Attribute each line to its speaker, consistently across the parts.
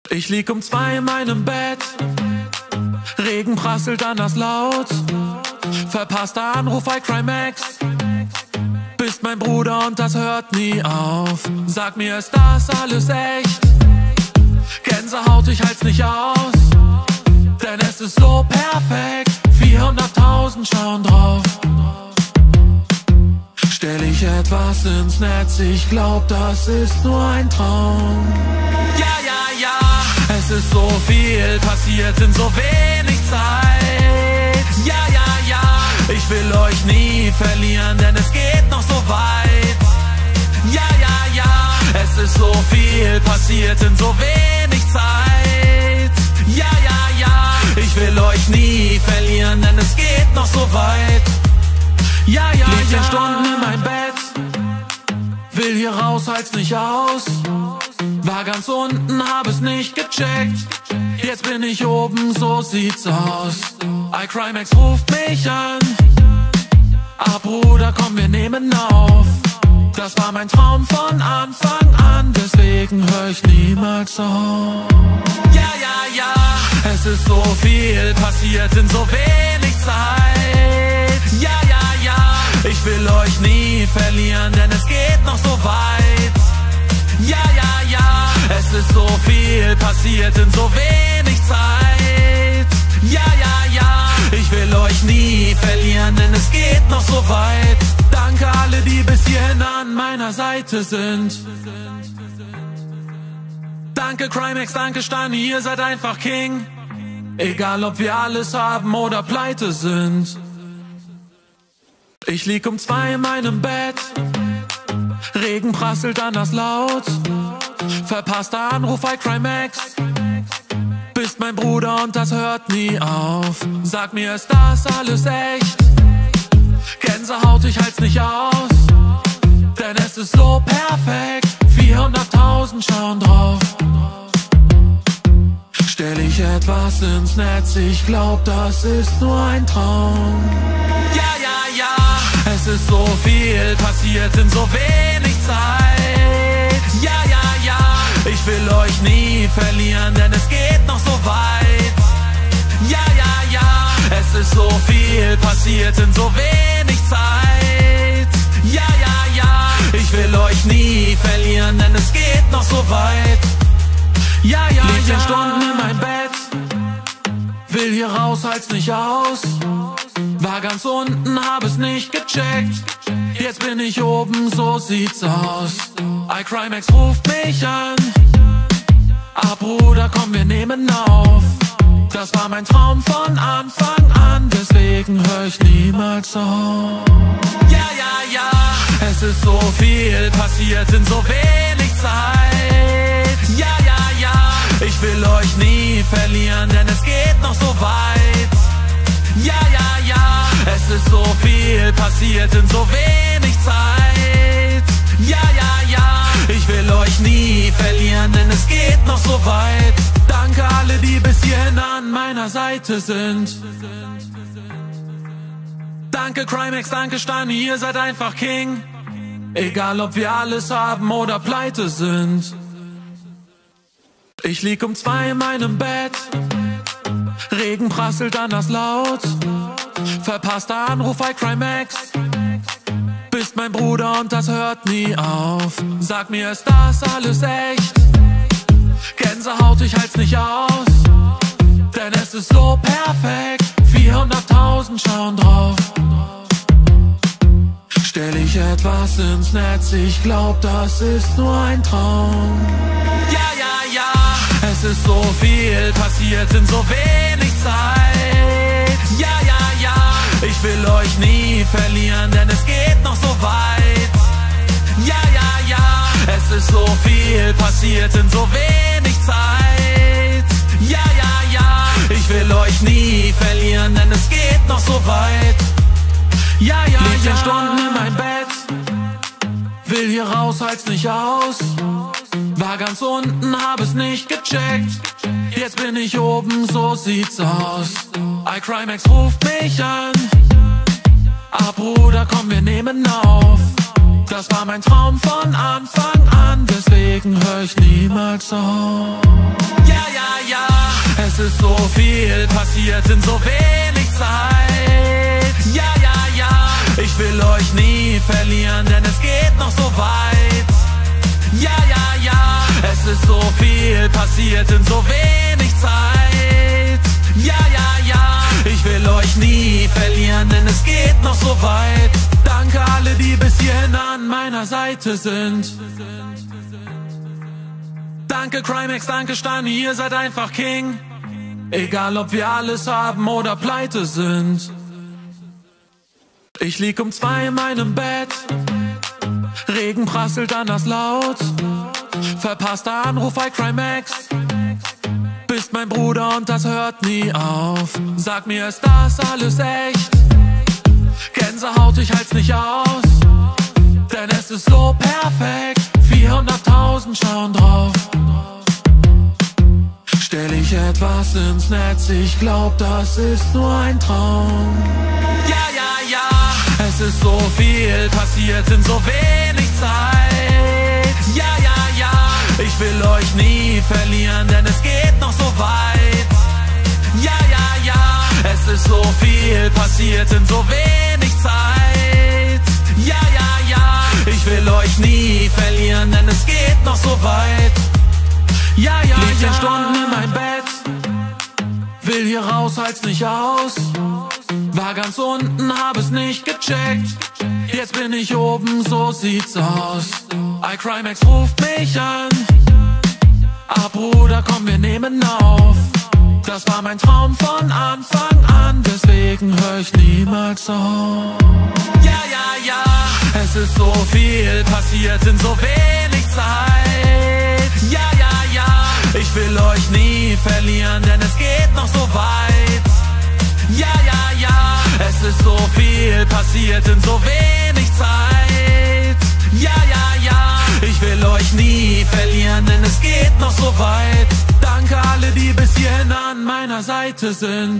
Speaker 1: Ich lieg um 2 in meinem Bett, Regen prasselt anders laut. Verpasster Anruf bei Crimex, bist mein Bruder und das hört nie auf. Sag mir, ist das alles echt? Gänsehaut, ich halt's nicht aus, denn es ist so perfekt. 400.000 schauen drauf. Stell ich etwas ins Netz, ich glaub, das ist nur ein Traum. Ja, ja, ja, es ist so viel passiert in so wenig Zeit. Ja, ja, ja, ich will euch nie verlieren, denn es geht noch so weit. Ja, ja, ja, es ist so viel passiert in so wenig Zeit. Ja, ja, ja, ich will euch nie verlieren, denn es geht noch so weit. Ja, ja, lieg 10 Stunden in mein Bett, will hier raus, halt's nicht aus. War ganz unten, hab es nicht gecheckt, jetzt bin ich oben, so sieht's aus. iCrimex ruft mich an, Bruder, komm, wir nehmen auf. Das war mein Traum von Anfang an, deswegen hör ich niemals auf. Ja, ja, ja, es ist so viel passiert in so wenig Zeit. Ja, ja, ja, ich will euch nie verlieren, denn es geht noch so weit. Ja, ja, ja, es ist so viel passiert in so wenig Zeit. Ja, ja, ja, ich will euch nie verlieren, denn es geht noch so weit. Danke alle, die bis hierhin an meiner Seite sind. Danke Crimex, danke Steini, ihr seid einfach King. Egal ob wir alles haben oder pleite sind. Ich lieg um 2 in meinem Bett, Regen prasselt anders laut. Verpasster Anruf bei Crimex, bist mein Bruder und das hört nie auf. Sag mir, ist das alles echt? Gänsehaut, ich halt's nicht aus, denn es ist so perfekt. 400.000 schauen drauf. Stell ich etwas ins Netz, ich glaub, das ist nur ein Traum. Ja, ja, ja, es ist so viel passiert in so wenig Zeit. Ja, ja, ja, ich will euch nie verlieren, denn es geht noch so weit. Ja, ja, ja, es ist so viel passiert in so wenig Zeit. Ja, ja, ja, ich will euch nie verlieren, denn es geht noch so weit. Ja, ja, lieg 10 Stunden in mein Bett, will hier raus, halt's nicht aus. War ganz unten, hab es nicht gecheckt, jetzt bin ich oben, so sieht's aus. iCrimex ruft mich an, Bruder, komm, wir nehmen auf. Das war mein Traum von Anfang an, deswegen hör ich niemals auf. Ja, ja, ja, es ist so viel passiert in so wenig Zeit. Ja, ja, ja, ich will euch nie verlieren, denn es geht noch so weit. Ja, ja, ja, es ist so viel passiert in so wenig Zeit. Ja, ja, ja, ich will euch nie verlieren, denn es geht noch so weit. Danke alle, die bis hierhin an meiner Seite sind. Danke Crimex, danke Steini, ihr seid einfach King. Egal ob wir alles haben oder pleite sind. Ich lieg um 2 in meinem Bett, Regen prasselt anders laut. Verpasster Anruf bei Crimex, bist mein Bruder und das hört nie auf. Sag mir, ist das alles echt? Gänsehaut, ich halt's nicht aus, denn es ist so perfekt. 400.000 schauen drauf. Stell ich etwas ins Netz, ich glaub, das ist nur ein Traum. Ja, ja, ja, es ist so viel passiert in so wenig Zeit. Ja, ja, ja, ich will euch nie verlieren, denn es geht noch so weit. Ja, ja, ja, es ist so viel passiert in so wenig Zeit. Ja, ja, ja, ich will euch nie verlieren, denn es geht noch so weit. Ja, ja, lieg 10 Stunden in mein Bett, will hier raus, halt's nicht aus. War ganz unten, hab es nicht gecheckt, jetzt bin ich oben, so sieht's aus. iCrimex ruft mich an, Bruder, komm, wir nehmen auf. Das war mein Traum von Anfang an, deswegen hör ich niemals auf. Ja, Es ist so viel passiert in so wenig Zeit. Ja, ja, ja, ich will euch nie verlieren, denn es geht noch so weit. Ja, ja, ja, es ist so viel passiert in so wenig Zeit. Ja, ja, ja, ich will euch nie verlieren, denn es geht noch so weit. Danke alle, die bis hierhin an meiner Seite sind. Danke Crimex, danke Stani, ihr seid einfach King. Egal ob wir alles haben oder pleite sind. Ich lieg um 2 in meinem Bett, Regen prasselt anders laut. Verpasster Anruf bei Crimex, bist mein Bruder und das hört nie auf. Sag mir, ist das alles echt? Gänsehaut, ich halt's nicht aus, denn es ist so perfekt. 400.000 schauen drauf. Stell ich etwas ins Netz, ich glaub, das ist nur ein Traum. Ja, ja, ja, es ist so viel passiert in so wenig Zeit. Ja, ja, ja, ich will euch nie verlieren, denn es geht noch so weit. Ja, ja, ja, es ist so viel passiert in so wenig Zeit. Ja, ja, ja, ich will euch nie verlieren, denn es geht noch so weit. Ja, ja, lieg 10 Stunden in mein Bett, will hier raus, halt's nicht aus. War ganz unten, hab es nicht gecheckt, jetzt bin ich oben, so sieht's aus. iCrimex ruft mich an, ah Bruder, komm, wir nehmen auf. Das war mein Traum von Anfang an, deswegen hör ich niemals auf. Ja, ja, ja, es ist so viel passiert in so wenig Zeit. Ja, ja, ja, ich will euch nie verlieren, denn es geht noch so weit. Ja, ja, ja, es ist so viel passiert in so wenig Zeit. Ja, ja, ja, ich will euch nie verlieren, denn es geht noch so weit. Danke alle, die bis hierhin an meiner Seite sind.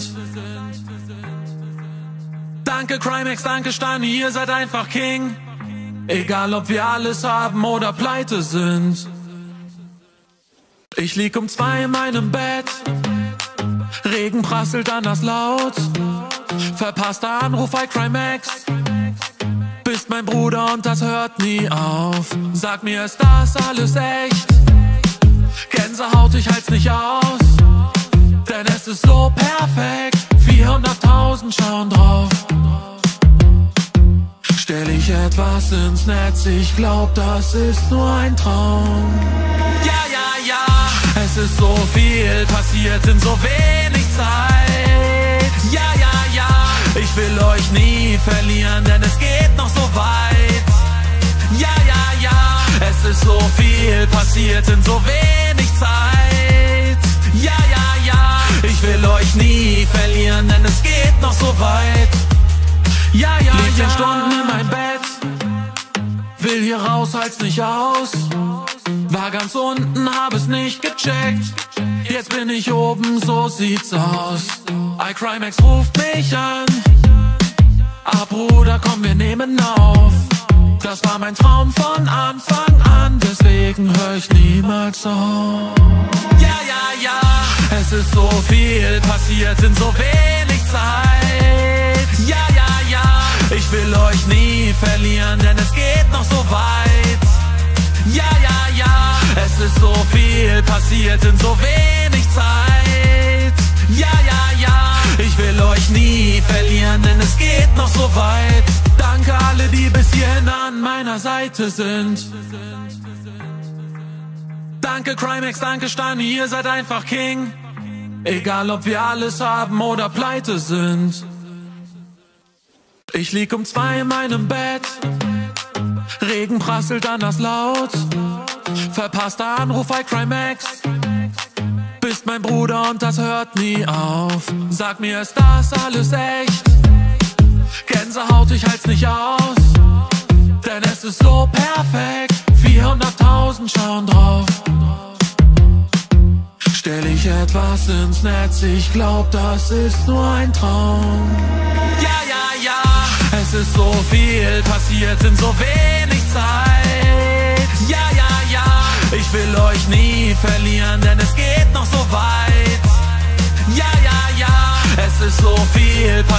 Speaker 1: Danke Crimex, danke Stani, ihr seid einfach King. Egal ob wir alles haben oder pleite sind. Ich lieg um 2 in meinem Bett, Regen prasselt anders laut. Verpasster Anruf bei Crimex, bist mein Bruder und das hört nie auf. Sag mir, ist das alles echt? Gänsehaut, ich halt's nicht aus, denn es ist so perfekt. 400.000 schauen drauf. Stell ich etwas ins Netz, ich glaub, das ist nur ein Traum. Ja, ja, ja, es ist so viel passiert in so wenig Zeit. Ja, ja, ja, ich will euch nie verlieren, denn es geht noch so weit. Ja, ja, ja, es ist so viel passiert in so wenig Zeit. Ja, ja, ja, ich will euch nie verlieren, denn es geht noch so weit. Ja, ja, lieg 10 Stunden in mein Bett, will hier raus, halt's nicht aus. War ganz unten, hab es nicht gecheckt, jetzt bin ich oben, so sieht's aus. iCrimex ruft mich an, ah Bruder, komm, wir nehmen auf. Das war mein Traum von Anfang an, deswegen hör ich niemals auf. Ja, ja, ja, es ist so viel passiert in so wenig Zeit. Ja, ja, ja, ich will euch nie verlieren, denn es geht noch so weit. Ja, ja, ja, es ist so viel passiert in so wenig Zeit. Ja, ja, ja, ich will euch nie verlieren, denn es geht noch so weit. Danke alle, die bis hierhin an meiner Seite sind. Danke Crimex, danke Stani, ihr seid einfach King. Egal ob wir alles haben oder pleite sind. Ich lieg um 2 in meinem Bett, Regen prasselt anders laut. Verpasster Anruf bei Crimex, bist mein Bruder und das hört nie auf. Sag mir, ist das alles echt? Gänsehaut, ich halt's nicht aus, denn es ist so perfekt. 400.000 schauen drauf. Stell ich etwas ins Netz, ich glaub, das ist nur ein Traum. Ja, ja, ja, es ist so viel passiert in so wenig Zeit. Ja, ja, ja, ich will euch nie verlieren, denn es geht noch so weit.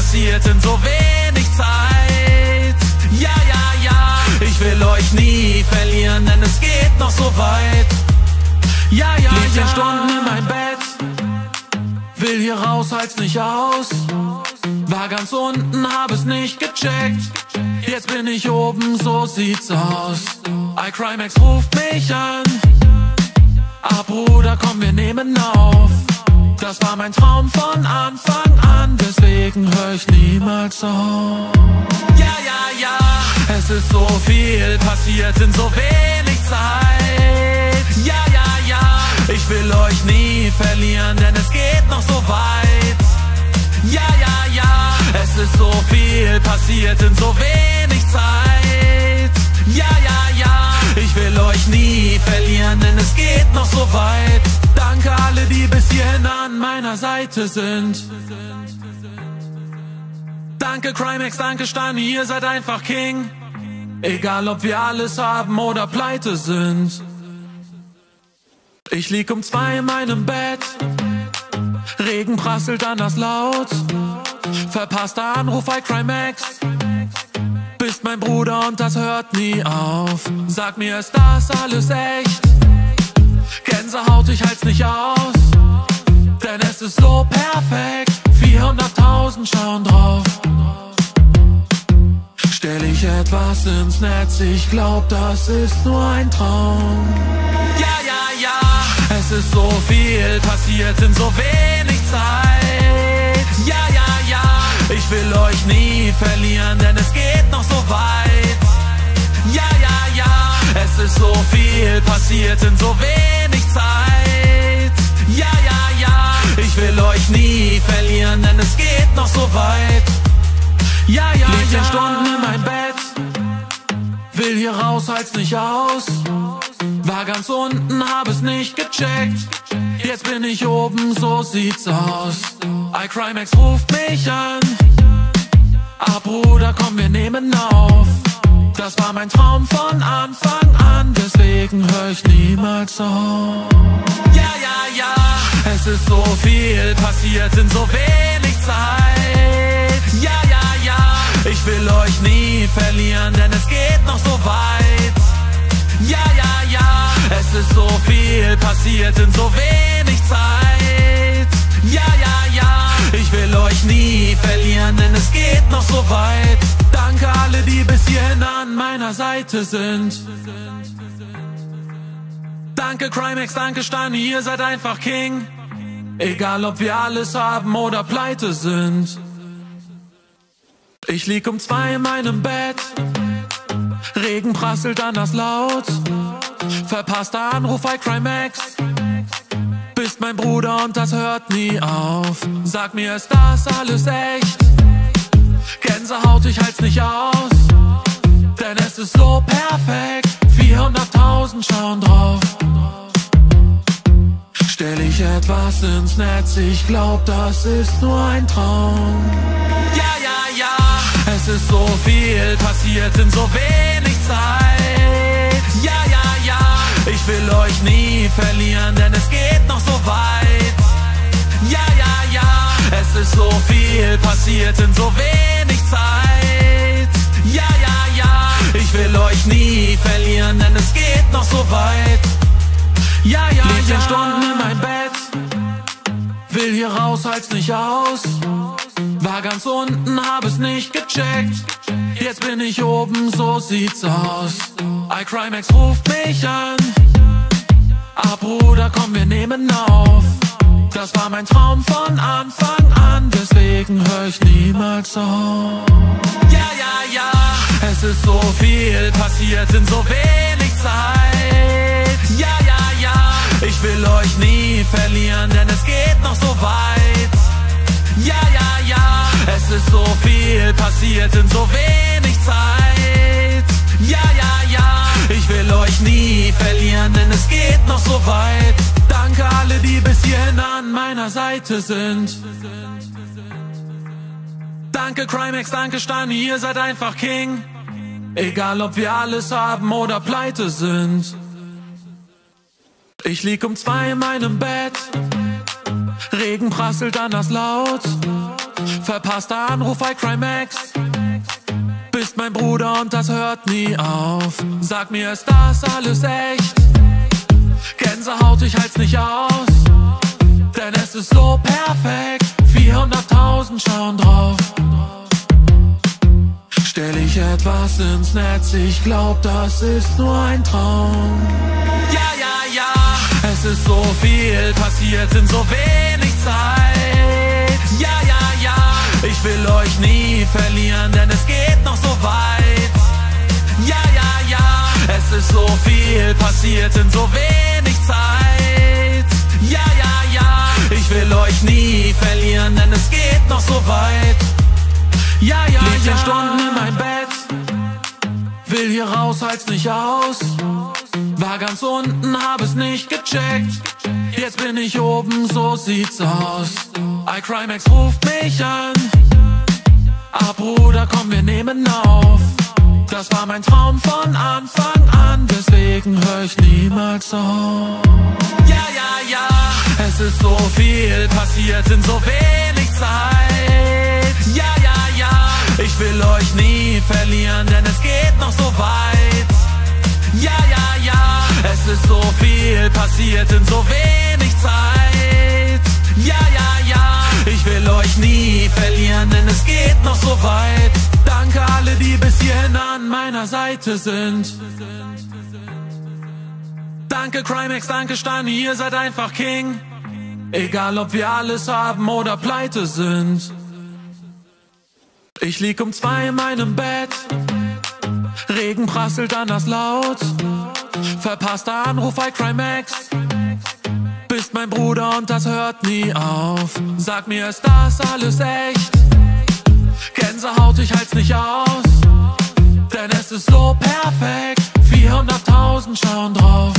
Speaker 1: passiert in so wenig Zeit. Ja, ja, ja, ich will euch nie verlieren, denn es geht noch so weit. Ja, ja, lieg 10 Stunden in mein Bett, will hier raus, halt's nicht aus. War ganz unten, hab es nicht gecheckt, jetzt bin ich oben, so sieht's aus. iCrimex ruft mich an, ah Bruder, komm, wir nehmen auf. Das war mein Traum von Anfang an, deswegen hör ich niemals auf. Ja, ja, ja, es ist so viel passiert in so wenig Zeit. Ja, ja, ja, ich will euch nie verlieren, denn es geht noch so weit. Ja, ja, ja, es ist so viel passiert in so wenig Zeit. Ja, ja, ja, ich will euch nie verlieren, denn es geht noch so weit. Danke alle, die bis hierhin an meiner Seite sind. Danke Crimex, danke Stani, ihr seid einfach King. Egal ob wir alles haben oder pleite sind. Ich lieg um 2 in meinem Bett, Regen prasselt anders laut. Verpasster Anruf bei iCrimex, bist mein Bruder und das hört nie auf. Sag mir, ist das alles echt? Gänsehaut, ich halt's nicht aus, denn es ist so perfekt. 400.000 schauen drauf. Stell ich etwas ins Netz, ich glaub, das ist nur ein Traum. Ja, ja, ja, es ist so viel passiert in so wenig Zeit. Ja, ja, ja, ich will euch nie verlieren, denn es geht noch so weit. Ja, ja, ja, es ist so viel passiert in so wenig Zeit. Ja, ja, ja, ich will euch nie verlieren, denn es geht noch so weit. Ja, ja, lieg 10 Stunden in mein Bett, will hier raus, halt's nicht aus. War ganz unten, hab es nicht gecheckt, jetzt bin ich oben, so sieht's aus. iCrimex ruft mich an, ah Bruder, komm, wir nehmen auf. Das war mein Traum von Anfang an, deswegen hör ich niemals auf. Ja, ja, ja, es ist so viel passiert in so wenig Zeit. Ja, ja, ja, ich will euch nie verlieren, denn es geht noch so weit. Ja, ja, ja, es ist so viel passiert in so wenig Zeit. Ja, ja, ja, ich will euch nie verlieren, denn es geht noch so weit. Danke alle, die bis hierhin an meiner Seite sind. Danke Crimex, danke Stani, ihr seid einfach King. Egal ob wir alles haben oder pleite sind. Ich lieg um 2 in meinem Bett, Regen prasselt anders laut. Verpasster Anruf bei iCrimex, bist mein Bruder und das hört nie auf. Sag mir, ist das alles echt? Gänsehaut, ich halt's nicht aus, denn es ist so perfekt. 400.000 schauen drauf. Stell ich etwas ins Netz, ich glaub, das ist nur ein Traum. Ja, ja, ja, es ist so viel passiert in so wenig Zeit. Ja, ja, ja, ich will euch nie verlieren, denn es geht noch so weit. Ja, ja, ja, es ist so viel passiert in so wenig Zeit. Ja, ja, ja, ich will euch nie verlieren, denn es geht noch so weit. Ja, ja, lieg 10 Stunden in mein Bett, will hier raus, halt's nicht aus. War ganz unten, hab es nicht gecheckt, jetzt bin ich oben, so sieht's aus. iCrimex ruft mich an, ah Bruder, komm, wir nehmen auf. Das war mein Traum von Anfang an, deswegen hör ich niemals auf. Ja, ja, ja, es ist so viel passiert in so wenig Zeit. Ja, ja, ja, ich will euch nie verlieren, denn es geht noch so weit. Ja, ja, ja, es ist so viel passiert in so wenig Zeit. Ja, ja, ja, ich will euch nie verlieren, denn es geht noch so weit. Danke alle, die bis hierhin an meiner Seite sind. Danke Crimex, danke Stani, ihr seid einfach King. Egal ob wir alles haben oder pleite sind. Ich lieg um 2 in meinem Bett, Regen prasselt anders laut. Verpasster Anruf bei Crimex. Bist mein Bruder und das hört nie auf. Sag mir, ist das alles echt? Gänsehaut, ich halt's nicht aus. Denn es ist so perfekt. 400.000 schauen drauf. Stell ich etwas ins Netz, ich glaub, das ist nur ein Traum. Ja, ja, ja, es ist so viel passiert in so wenig Zeit. Ja, ja, ja, ich will euch nie verlieren, denn es geht noch so weit. Ja, ja, ja, es ist so viel passiert in so wenig Zeit. Ja, ja, ja, ich will euch nie verlieren, denn es geht noch so weit. Ja, ja, lieg 10 Stunden in mein Bett, will hier raus, halt's nicht aus. War ganz unten, hab es nicht gecheckt. Jetzt bin ich oben, so sieht's aus. iCrimex ruft mich an. Ah Bruder, komm, wir nehmen auf. Das war mein Traum von Anfang an, deswegen hör ich niemals auf. Ja, ja, ja, es ist so viel passiert in so wenig Zeit. Ja, ja, ja, ich will euch nie verlieren, denn es geht noch so weit. Ja, ja, ja, es ist so viel passiert in so wenig Zeit. Ja, ja, ja, ich will euch nie verlieren, denn es geht noch so weit. Danke alle, die bis hierhin an meiner Seite sind. Danke Crimex, danke Stani, ihr seid einfach King. Egal ob wir alles haben oder pleite sind. Ich lieg um 2 in meinem Bett. Regen prasselt anders laut. Verpasster Anruf bei Crimex. Bist mein Bruder und das hört nie auf. Sag mir, ist das alles echt? Gänsehaut, ich halt's nicht aus. Denn es ist so perfekt. 400.000 schauen drauf.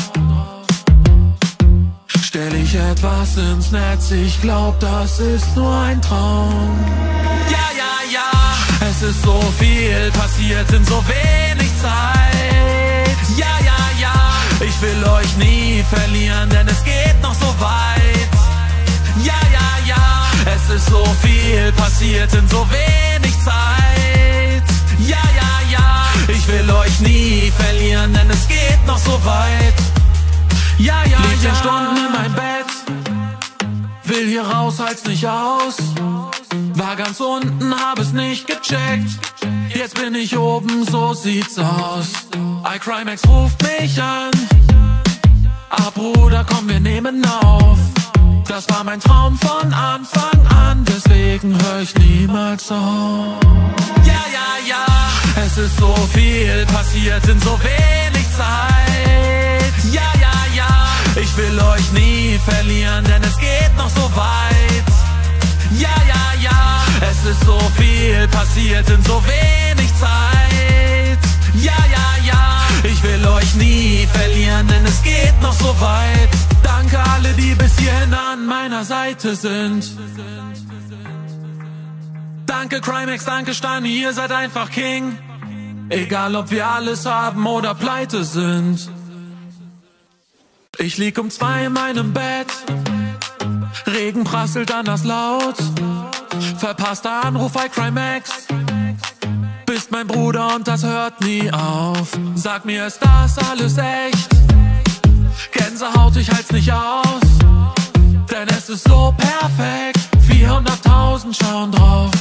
Speaker 1: Stell ich etwas ins Netz, ich glaub, das ist nur ein Traum. Ja, ja, ja, es ist so viel passiert in so wenig Zeit. Ja, ja, ja, ich will euch nie verlieren, denn es geht noch so weit. Ja, ja, ja, es ist so viel passiert in so wenig Zeit. Ja, ja, ja, ich will euch nie verlieren, denn es geht noch so weit. Ja, ja, lieg 10 Stunden in mein Bett, will hier raus, halt's nicht aus. War ganz unten, hab es nicht gecheckt. Jetzt bin ich oben, so sieht's aus. iCrimex ruft mich an. Ah Bruder, komm, wir nehmen auf. Das war mein Traum von Anfang an, deswegen hör ich niemals auf. Ja, ja, ja, es ist so viel passiert in so wenig Zeit. Ja, ja, ja, ich will euch nie verlieren, denn es geht noch so weit. Ja, ja, ja, es ist so viel passiert in so wenig Zeit. Ja, ja, ja, ich will euch nie verlieren, denn es geht noch so weit. Danke alle, die bis hierhin an meiner Seite sind. Danke Crimex, danke Stani, ihr seid einfach King. Egal ob wir alles haben oder pleite sind. Ich lieg um 2 in meinem Bett. Regen prasselt anders laut. Verpasster Anruf bei Crimex. Bist mein Bruder und das hört nie auf. Sag mir, ist das alles echt? Gänsehaut, ich halt's nicht aus. Denn es ist so perfekt. 400.000 schauen drauf.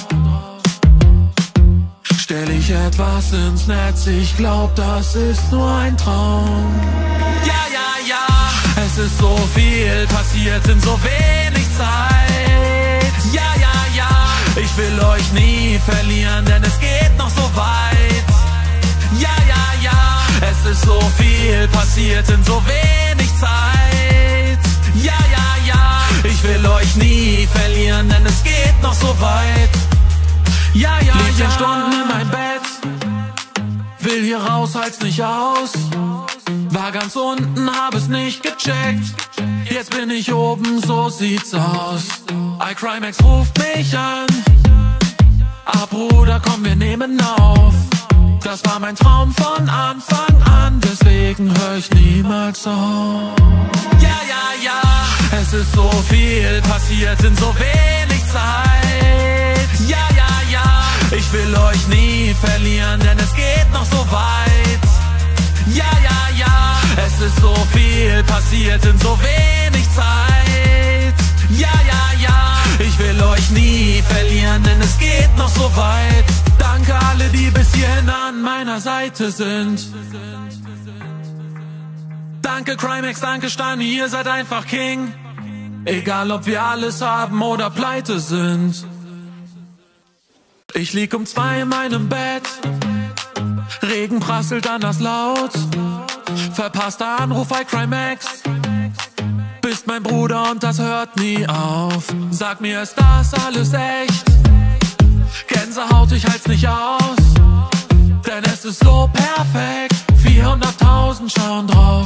Speaker 1: Stell ich etwas ins Netz, ich glaub, das ist nur ein Traum. Ja, ja, ja, es ist so viel passiert in so wenig Zeit. Ja, ja, ja, ich will euch nie verlieren, denn es geht noch so weit. Ja, ja, ja, es ist so viel passiert in so wenig Zeit. Ja, ja, ja, ich will euch nie verlieren, denn es geht noch so weit. Ja, ja, lieg 10 Stunden in mein Bett, will hier raus, halt's nicht aus. War ganz unten, hab es nicht gecheckt. Jetzt bin ich oben, so sieht's aus. iCrimex ruft mich an. Ah Bruder, komm, wir nehmen auf. Das war mein Traum von Anfang an, deswegen hör ich niemals auf. Ja, ja, ja, es ist so viel passiert in so wenig Zeit. Ja, ja, ja, ich will euch nie verlieren, denn es geht noch so weit. Ja, ja, ja, es ist so viel passiert in so wenig Zeit. Ja, ja, ja, ich will euch nie verlieren, denn es geht noch so weit. Danke alle, die bis hierhin an meiner Seite sind. Danke Crimex, danke Stani, ihr seid einfach King. Egal ob wir alles haben oder pleite sind. Ich lieg um 2 in meinem Bett, Regen prasselt anders laut. Verpasster Anruf bei Crimex, bist mein Bruder und das hört nie auf. Sag mir, ist das alles echt? Gänsehaut, ich halt's nicht aus, denn es ist so perfekt. 400.000 schauen drauf.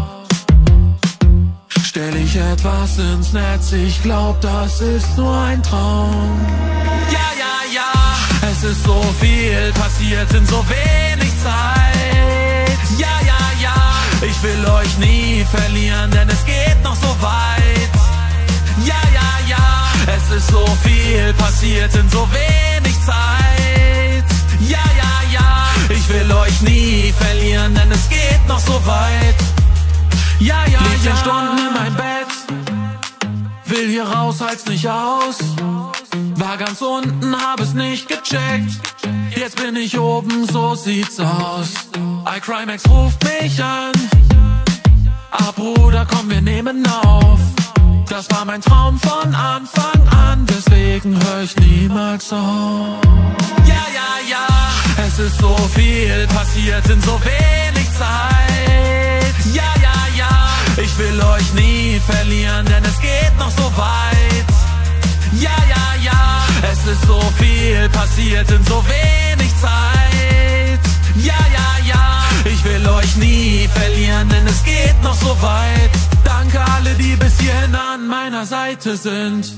Speaker 1: Stell ich etwas ins Netz, ich glaub, das ist nur ein Traum. Ja, ja, ja, es ist so viel passiert in so wenig Zeit. Ja, ja, ja, ich will euch nie verlieren, denn es geht noch so weit. Ja, ja, ja, es ist so viel passiert in so wenig Zeit. Ja, ja, ja, ich will euch nie verlieren, denn es geht noch so weit. Ja, ja, lieg 10 Stunden in mein Bett, will hier raus, halt's nicht aus. War ganz unten, hab es nicht gecheckt, jetzt bin ich oben, so sieht's aus. iCrimex ruft mich an, ah Bruder, komm, wir nehmen auf. Das war mein Traum von Anfang an, deswegen hör ich niemals auf. Ja, ja, ja, es ist so viel passiert in so wenig Zeit. Ja, ja, ja, ich will euch nie verlieren, denn es geht noch so weit. Ja, ja, ja, es ist so viel passiert in so wenig Zeit. Ja, ja, ja, ich will euch nie verlieren, denn es geht noch so weit. Danke alle, die bis hierhin an meiner Seite sind.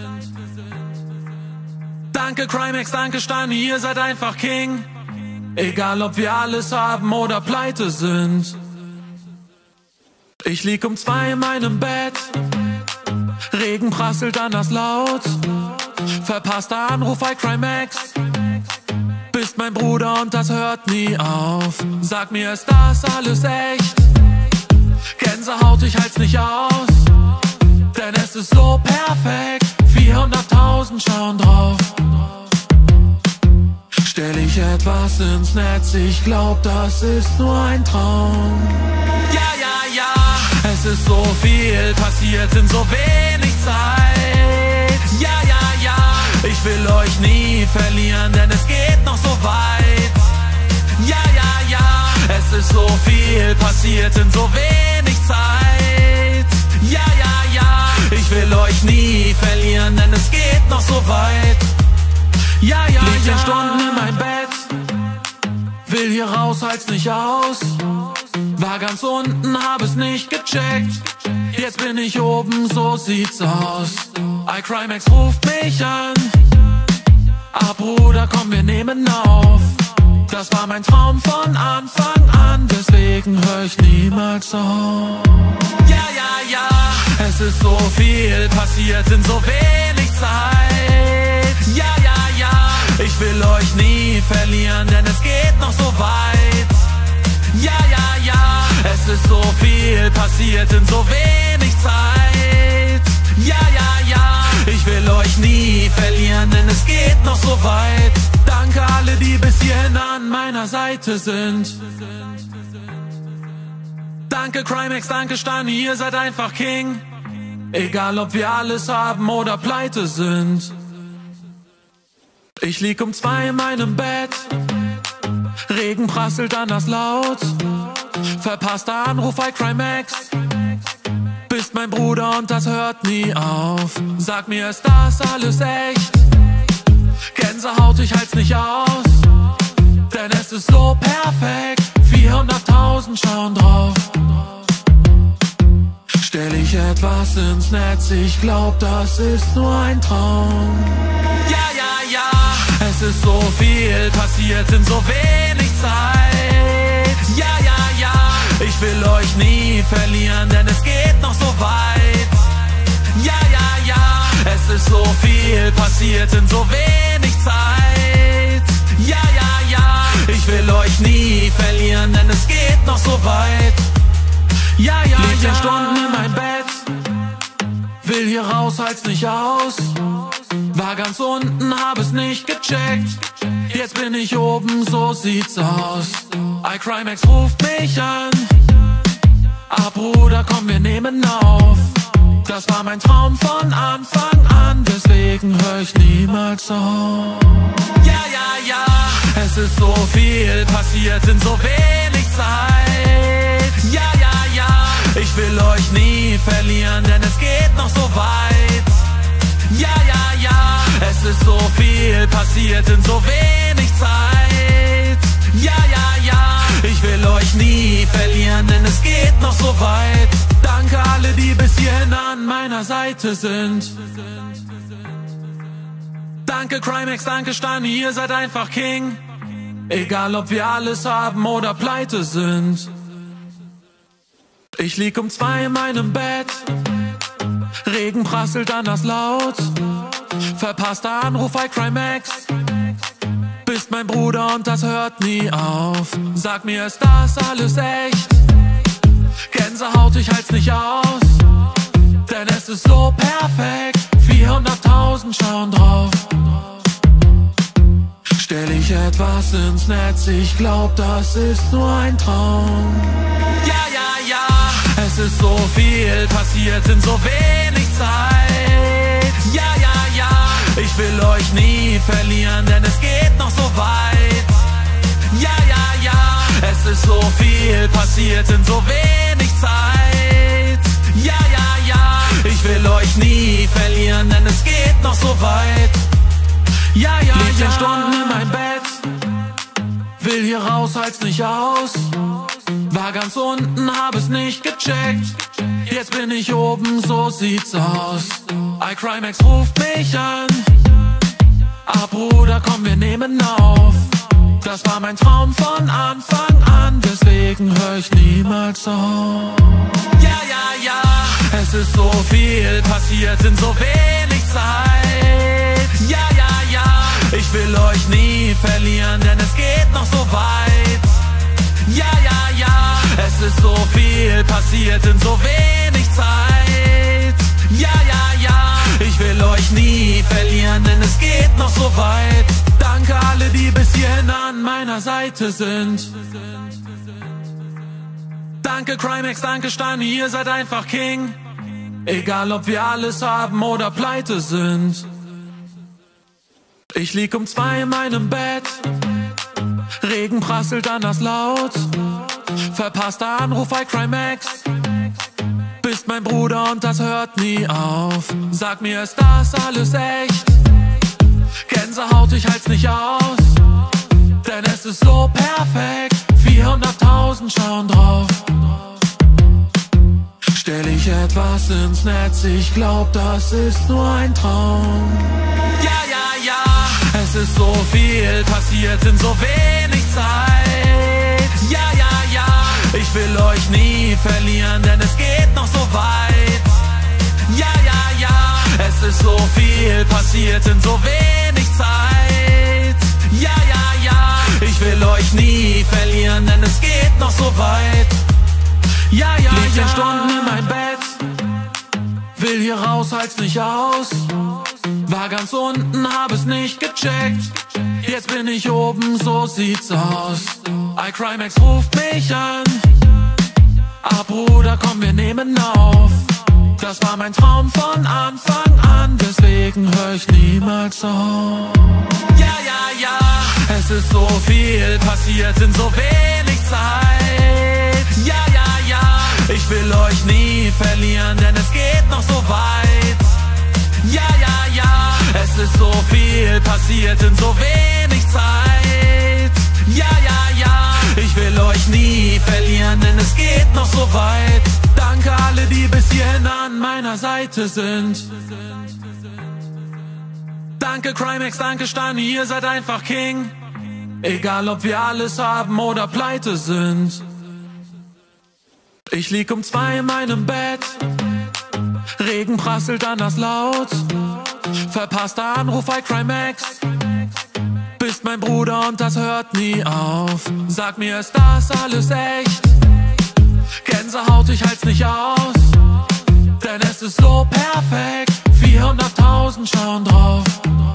Speaker 1: Danke Crimex, danke Stani, ihr seid einfach King. Egal ob wir alles haben oder pleite sind. Ich lieg um 2 in meinem Bett, Regen prasselt anders laut. Verpasster Anruf bei Crimex, bist mein Bruder und das hört nie auf. Sag mir, ist das alles echt? Gänsehaut, ich halt's nicht aus, denn es ist so perfekt. 400.000 schauen drauf. Stell ich etwas ins Netz, ich glaub, das ist nur ein Traum. Ja, ja, ja, es ist so viel passiert in so wenig Zeit. Ja, ja, ja, ich will euch nie verlieren, denn es geht noch so weit. Ja, ja, ja, es ist so viel passiert in so wenig Zeit. Ja, ja, ja, ich will euch nie verlieren, denn es geht noch so weit. Ja, ja, lieg 10 Stunden in mein Bett, will hier raus, halt's nicht aus. War ganz unten, hab es nicht gecheckt, jetzt bin ich oben, so sieht's aus. iCrimex ruft mich an, ah Bruder, komm, wir nehmen auf. Das war mein Traum von Anfang an, deswegen hör ich niemals auf. Ja, ja, ja, es ist so viel passiert in so wenig Zeit. Ja, ja, ja, ich will euch nie verlieren, denn es geht noch so weit. Ja, ja, ja, es ist so viel passiert in so wenig Zeit. Ja, ja, ja, ich will euch nie verlieren, denn es geht noch so weit. Danke alle, die bis hierhin an meiner Seite sind. Danke Crimex, danke Stani, ihr seid einfach King. Egal ob wir alles haben oder pleite sind. Ich lieg um 2 in meinem Bett, Regen prasselt anders laut. Verpasster Anruf bei Crimex, bist mein Bruder und das hört nie auf. Sag mir, ist das alles echt? Gänsehaut, ich halt's nicht aus, denn es ist so perfekt. 400.000 schauen drauf. Stell ich etwas ins Netz, ich glaub, das ist nur ein Traum. Ja, ja, ja, es ist so viel passiert in so wenig Zeit. Zeit. Ja, ja, ja, ich will euch nie verlieren, denn es geht noch so weit. Ja, ja, ja, es ist so viel passiert in so wenig Zeit. Ja, ja, ja, ich will euch nie verlieren, denn es geht noch so weit. Ja, ja, lieg 10 Stunden in mein Bett, will hier raus, halt's nicht aus. War ganz unten, hab es nicht gecheckt, jetzt bin ich oben, so sieht's aus. iCrimex ruft mich an, ah Bruder, komm, wir nehmen auf. Das war mein Traum von Anfang an, deswegen hör ich niemals auf. Ja, ja, ja, es ist so viel passiert in so wenig Zeit. Ja, ja, ja, ich will euch nie verlieren, denn es geht noch so weit. Ja, ja, ja, es ist so viel passiert in so wenig Zeit. Ja, ja, ja, ich will euch nie verlieren, denn es geht noch so weit. Danke alle, die bis hierhin an meiner Seite sind. Danke Crimex, danke Stani, ihr seid einfach King. Egal ob wir alles haben oder pleite sind. Ich lieg um 2 in meinem Bett, Regen prasselt anders laut. Verpasster Anruf bei iCrimex, bist mein Bruder und das hört nie auf. Sag mir, ist das alles echt? Gänsehaut, ich halt's nicht aus, denn es ist so perfekt. 400.000 schauen drauf. Stell ich etwas ins Netz, ich glaub, das ist nur ein Traum. Ja, ja, ja, es ist so viel passiert in so wenig Zeit. Ja, ja, ja, ich will euch nie verlieren, denn es geht noch so weit. Ja, ja, ja, es ist so viel passiert in so wenig Zeit. Ja, ja, ja, ich will euch nie verlieren, denn es geht noch so weit. Ja, ja, lieg 10 Stunden in mein Bett, will hier raus, halt's nicht aus. War ganz unten, hab es nicht gecheckt, jetzt bin ich oben, so sieht's aus. iCrimex ruft mich an, ah Bruder, komm, wir nehmen auf. Das war mein Traum von Anfang an, deswegen hör ich niemals auf. Ja, ja, ja, es ist so viel passiert in so wenig Zeit. Ja, ja, ja, ich will euch nie verlieren, denn es geht noch so weit. Ja, ja, ja, es ist so viel passiert in so wenig Zeit. Ja, ja, ja, ich will euch nie verlieren, denn es geht noch so weit. Danke alle, die bis hierhin an meiner Seite sind. Danke Crimex, danke Stani, ihr seid einfach King. Egal ob wir alles haben oder pleite sind. Ich lieg um 2 in meinem Bett, Regen prasselt anders laut. Verpasster Anruf bei iCrimex, bist mein Bruder und das hört nie auf. Sag mir, ist das alles echt? Gänsehaut, ich halt's nicht aus, denn es ist so perfekt. 400.000 schauen drauf. Stell ich etwas ins Netz, ich glaub, das ist nur ein Traum. Ja, ja, ja, es ist so viel passiert in so wenig Zeit. Ja, ja, ja, ich will euch nie verlieren, denn es geht noch so weit. Ja, ja, ja, es ist so viel passiert in so wenig Zeit. Ja, ja, ja, ich will euch nie verlieren, denn es geht noch so weit. Ja, ja, lieg 10 Stunden in mein Bett, will hier raus, halt's nicht aus. War ganz unten, hab es nicht gecheckt, jetzt bin ich oben, so sieht's aus. iCrimex ruft mich an, ah Bruder, komm, wir nehmen auf. Das war mein Traum von Anfang an, deswegen hör ich niemals auf. Ja, ja, ja, es ist so viel passiert in so wenig Zeit. Ja, ja, ja, ich will euch nie verlieren, denn es geht noch so weit. Ja, ja, ja, es ist so viel passiert in so wenig Zeit. Ja, ja, ja, ich will euch nie verlieren, denn es geht noch so weit. Danke alle, die bis hierhin an meiner Seite sind. Danke Crimex, danke Stani, ihr seid einfach King. Egal ob wir alles haben oder pleite sind. Ich lieg um 2 in meinem Bett, Regen prasselt anders laut. Verpasster Anruf bei Crimex, bist mein Bruder und das hört nie auf. Sag mir, ist das alles echt? Gänsehaut, ich halt's nicht aus, denn es ist so perfekt. 400.000 schauen drauf.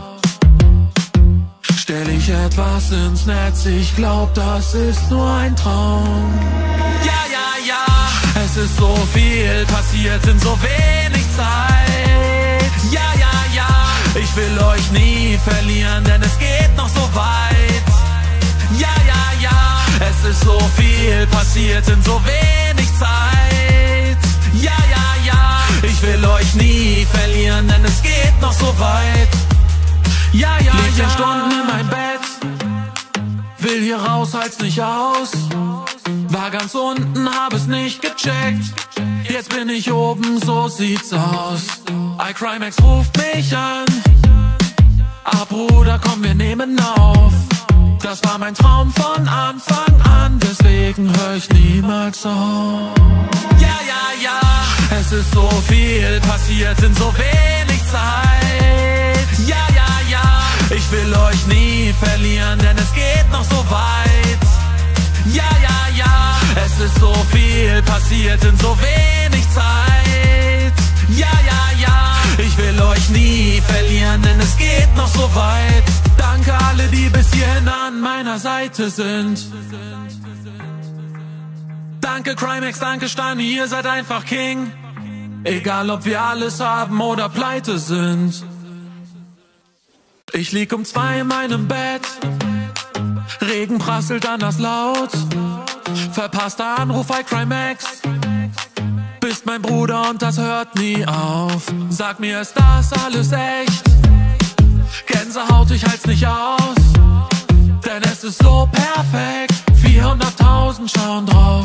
Speaker 1: Stell ich etwas ins Netz, ich glaub, das ist nur ein Traum. Ja, ja, ja, es ist so viel passiert in so wenig Zeit. Ja, ja, ja, ich will euch nie verlieren, denn es geht noch so weit. Ja, ja, ja, es ist so viel passiert in so wenig Zeit. Ja, ja, ja, ich will euch nie verlieren, denn es geht noch so weit. Ja, ja, lieg ja Stunden in mein Bett, will hier raus, halt's nicht aus. War ganz unten, hab es nicht gecheckt, jetzt bin ich oben, so sieht's aus. iCrimex ruft mich an, Bruder, komm, wir nehmen auf. Das war mein Traum von Anfang an, deswegen hör ich niemals auf. Ja, ja, ja, es ist so viel passiert in so wenig Zeit. Ja, ja, ja, ich will euch nie verlieren, denn es geht noch so weit. Ja, ja, ja, es ist so viel passiert in so wenig Zeit. Ja, ja, ja, ich will euch nie verlieren, denn es geht noch so weit. Danke alle, die bis hierhin an meiner Seite sind. Danke Crimex, danke Stani, ihr seid einfach King. Egal ob wir alles haben oder pleite sind. Ich lieg um 2 in meinem Bett, Regen prasselt anders laut. Verpasster Anruf bei Crimex, bist mein Bruder und das hört nie auf. Sag mir, ist das alles echt? Gänsehaut, ich halt's nicht aus, denn es ist so perfekt. 400.000 schauen drauf.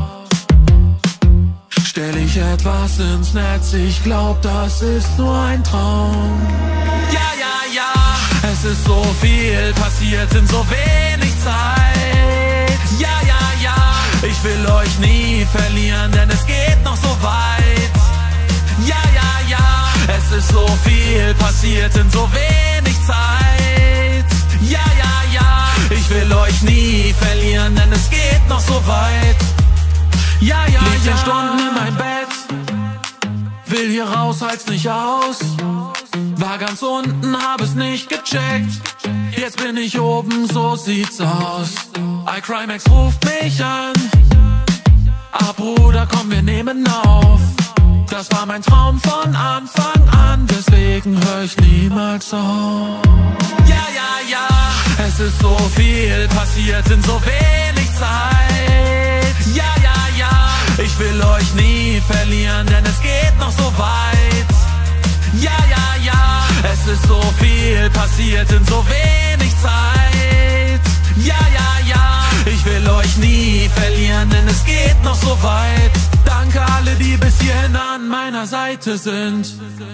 Speaker 1: Stell ich etwas ins Netz, ich glaub, das ist nur ein Traum. Ja, ja, ja, es ist so viel passiert in so wenig Zeit. Ja, ja, ja, ich will euch nie verlieren, denn es geht noch so weit. Ja, ja, ja, es ist so viel passiert in so wenig Zeit. Ja, ja, ja, ich will euch nie verlieren, denn es geht noch so weit. Ja, ja, lieg ja Stunden in mein Bett, will hier raus, halt's nicht aus. War ganz unten, hab es nicht gecheckt, jetzt bin ich oben, so sieht's aus. iCrimex ruft mich an, Bruder, komm, wir nehmen auf. Das war mein Traum von Anfang an, deswegen hör ich niemals auf. Ja, ja, ja, es ist so viel passiert in so wenig Zeit. Ja, ja, ja, ich will euch nie verlieren, denn es geht noch so weit. Ja, ja, ja, es ist so viel passiert in so wenig Zeit. Ja, ja, ja, ich will euch nie verlieren, denn es geht noch so weit. Danke alle, die bis hierhin an meiner Seite sind.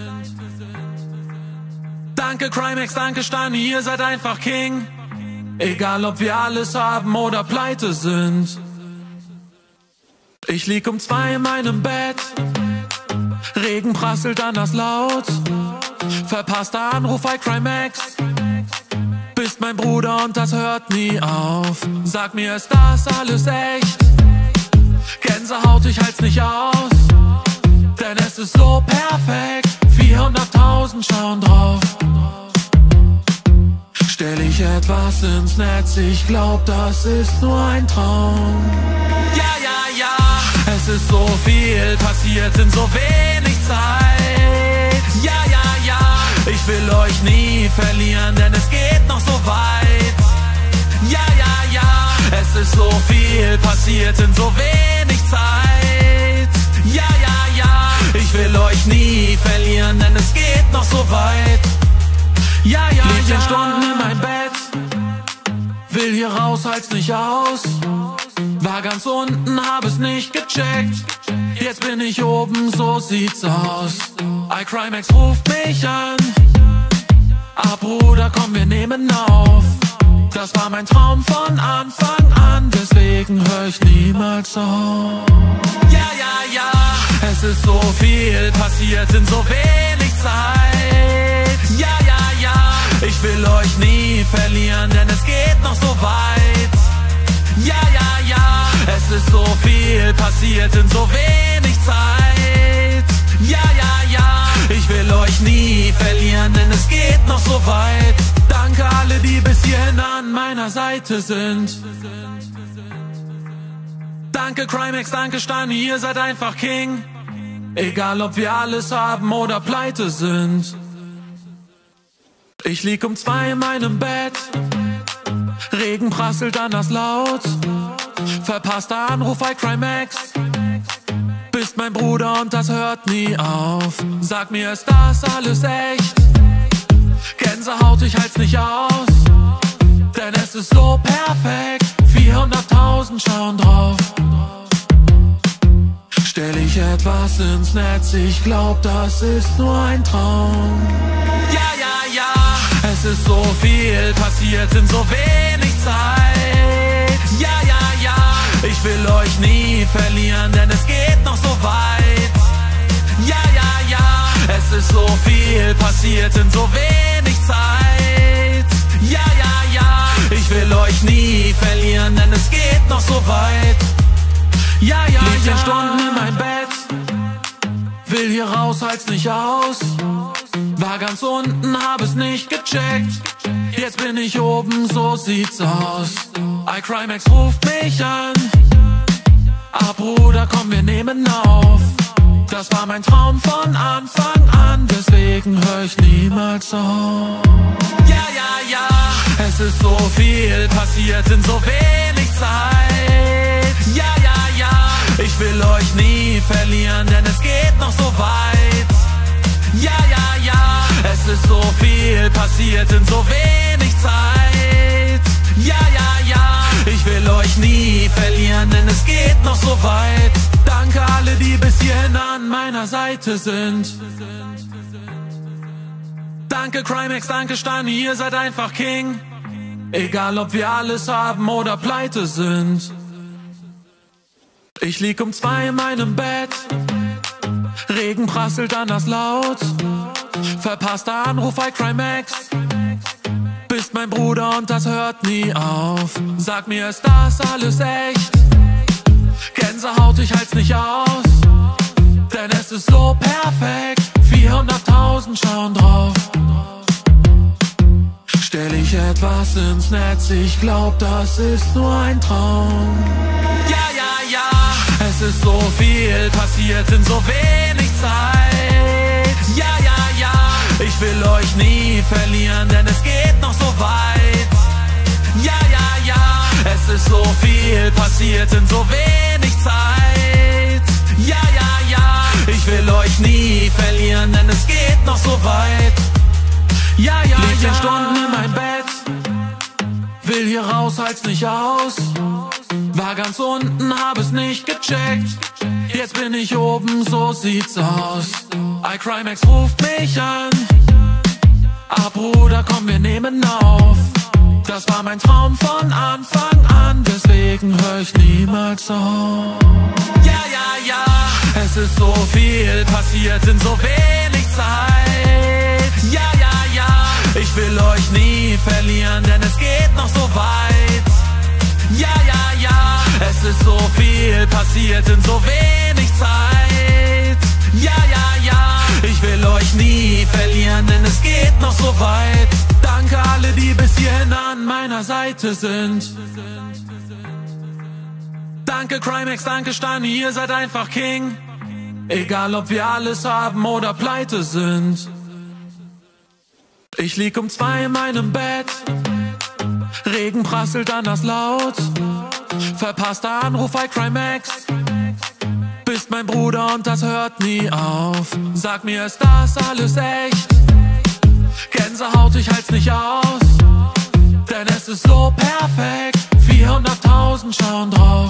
Speaker 1: Danke Crimex, danke Stani, ihr seid einfach King. Egal ob wir alles haben oder pleite sind. Ich lieg um 2 in meinem Bett, Regen prasselt anders laut. Verpasster Anruf bei Crimex, bist mein Bruder und das hört nie auf. Sag mir, ist das alles echt? Gänsehaut, ich halt's nicht aus, denn es ist so perfekt. 400.000 schauen drauf. Stell ich etwas ins Netz, ich glaub, das ist nur ein Traum. Ja, ja, ja, es ist so viel passiert in so wenig Zeit. Ja, ja, ja, ich will euch nie verlieren, denn es geht noch so weit. Ja, ja, ja, es ist so viel passiert in so wenig Zeit. Ja, ja, ja, ich will euch nie verlieren, denn es geht noch so weit. Ja, ja, lieg ja Stunden in mein Bett, will hier raus, halt's nicht aus. War ganz unten, hab es nicht gecheckt, jetzt bin ich oben, so sieht's aus. iCrimex ruft mich an, Bruder, komm, wir nehmen auf. Das war mein Traum niemals so. Ja, ja, ja, es ist so viel passiert in so wenig Zeit. Ja, ja, ja, ich will euch nie verlieren, denn es geht noch so weit. Ja, ja, ja, es ist so viel passiert in so wenig Zeit. Ja, ja, ja, ich will euch nie verlieren, denn es geht noch so weit. Danke alle, die bis hierhin an meiner Seite sind. Danke Crimex, danke Stani, ihr seid einfach King. Egal ob wir alles haben oder pleite sind. Ich lieg um 2 in meinem Bett, Regen prasselt anders laut. Verpasster Anruf bei Crimex, bist mein Bruder und das hört nie auf. Sag mir, ist das alles echt? Gänsehaut, ich halt's nicht aus, denn es ist so perfekt. 400.000 schauen drauf. Stell ich etwas ins Netz, ich glaub, das ist nur ein Traum. Ja, ja, ja, es ist so viel passiert in so wenig Zeit. Ja, ja, ja, ich will euch nie verlieren, denn es geht noch so weit. Ja, ja, ja, es ist so viel passiert in so wenig Zeit. Ja, ja, ja, ich will euch nie verlieren, denn es geht noch so weit. Ja, ja, lieg ja Stunden in mein Bett, will hier raus, halt's nicht aus. War ganz unten, hab es nicht gecheckt, jetzt bin ich oben, so sieht's aus. iCrimex ruft mich an, ah Bruder, komm, wir nehmen auf. Das war mein Traum von Anfang an, deswegen hör ich niemals auf. Ja, ja, ja, es ist so viel passiert in so wenig Zeit. Ja, ja, ja, ich will euch nie verlieren, denn es geht noch so weit. Ja, ja, ja, es ist so viel passiert in so wenig Zeit. Ja, ja, ja, ich will euch nie verlieren, denn es geht noch so weit. Danke alle, die bis hierhin an meiner Seite sind. Danke Crimex, danke Stani, ihr seid einfach King. Egal ob wir alles haben oder pleite sind. Ich lieg um 2 in meinem Bett, Regen prasselt anders laut. Verpasster Anruf bei Crimex, bist mein Bruder und das hört nie auf. Sag mir, ist das alles echt? Gänsehaut, ich halt's nicht aus, denn es ist so perfekt. 400.000 schauen drauf. Stell ich etwas ins Netz, ich glaub, das ist nur ein Traum. Ja, ja, ja, es ist so viel passiert in so wenig Zeit. Ja, ja, ja, ich will euch nie verlieren, denn es geht noch so weit. Ja, ja, ja, es ist so viel passiert in so wenig Zeit. Ja, ja, ja, ich will euch nie verlieren, denn es geht noch so weit. Ja, ja, lieg ja Stunden in mein Bett, will hier raus, halt's nicht aus. War ganz unten, hab es nicht gecheckt, jetzt bin ich oben, so sieht's aus. iCrimex ruft mich an, ah Bruder, komm, wir nehmen auf. Das war mein Traum von Anfang an, deswegen hör ich niemals auf. Ja, ja, ja, es ist so viel passiert in so wenig Zeit. Ja, ja, ja, ich will euch nie verlieren, denn es geht noch so weit. Ja, ja, ja, es ist so viel passiert in so wenig Zeit. Ja, ja, ja, ich will euch nie verlieren, denn es geht noch so weit. Danke alle, die bis hierhin an meiner Seite sind. Danke Crimex, danke Stani, ihr seid einfach King. Egal ob wir alles haben oder pleite sind. Ich lieg um 2 in meinem Bett, Regen prasselt anders laut. Verpasster Anruf bei Crimex, bist mein Bruder und das hört nie auf. Sag mir, ist das alles echt? Gänsehaut, ich halt's nicht aus, denn es ist so perfekt. 400.000 schauen drauf.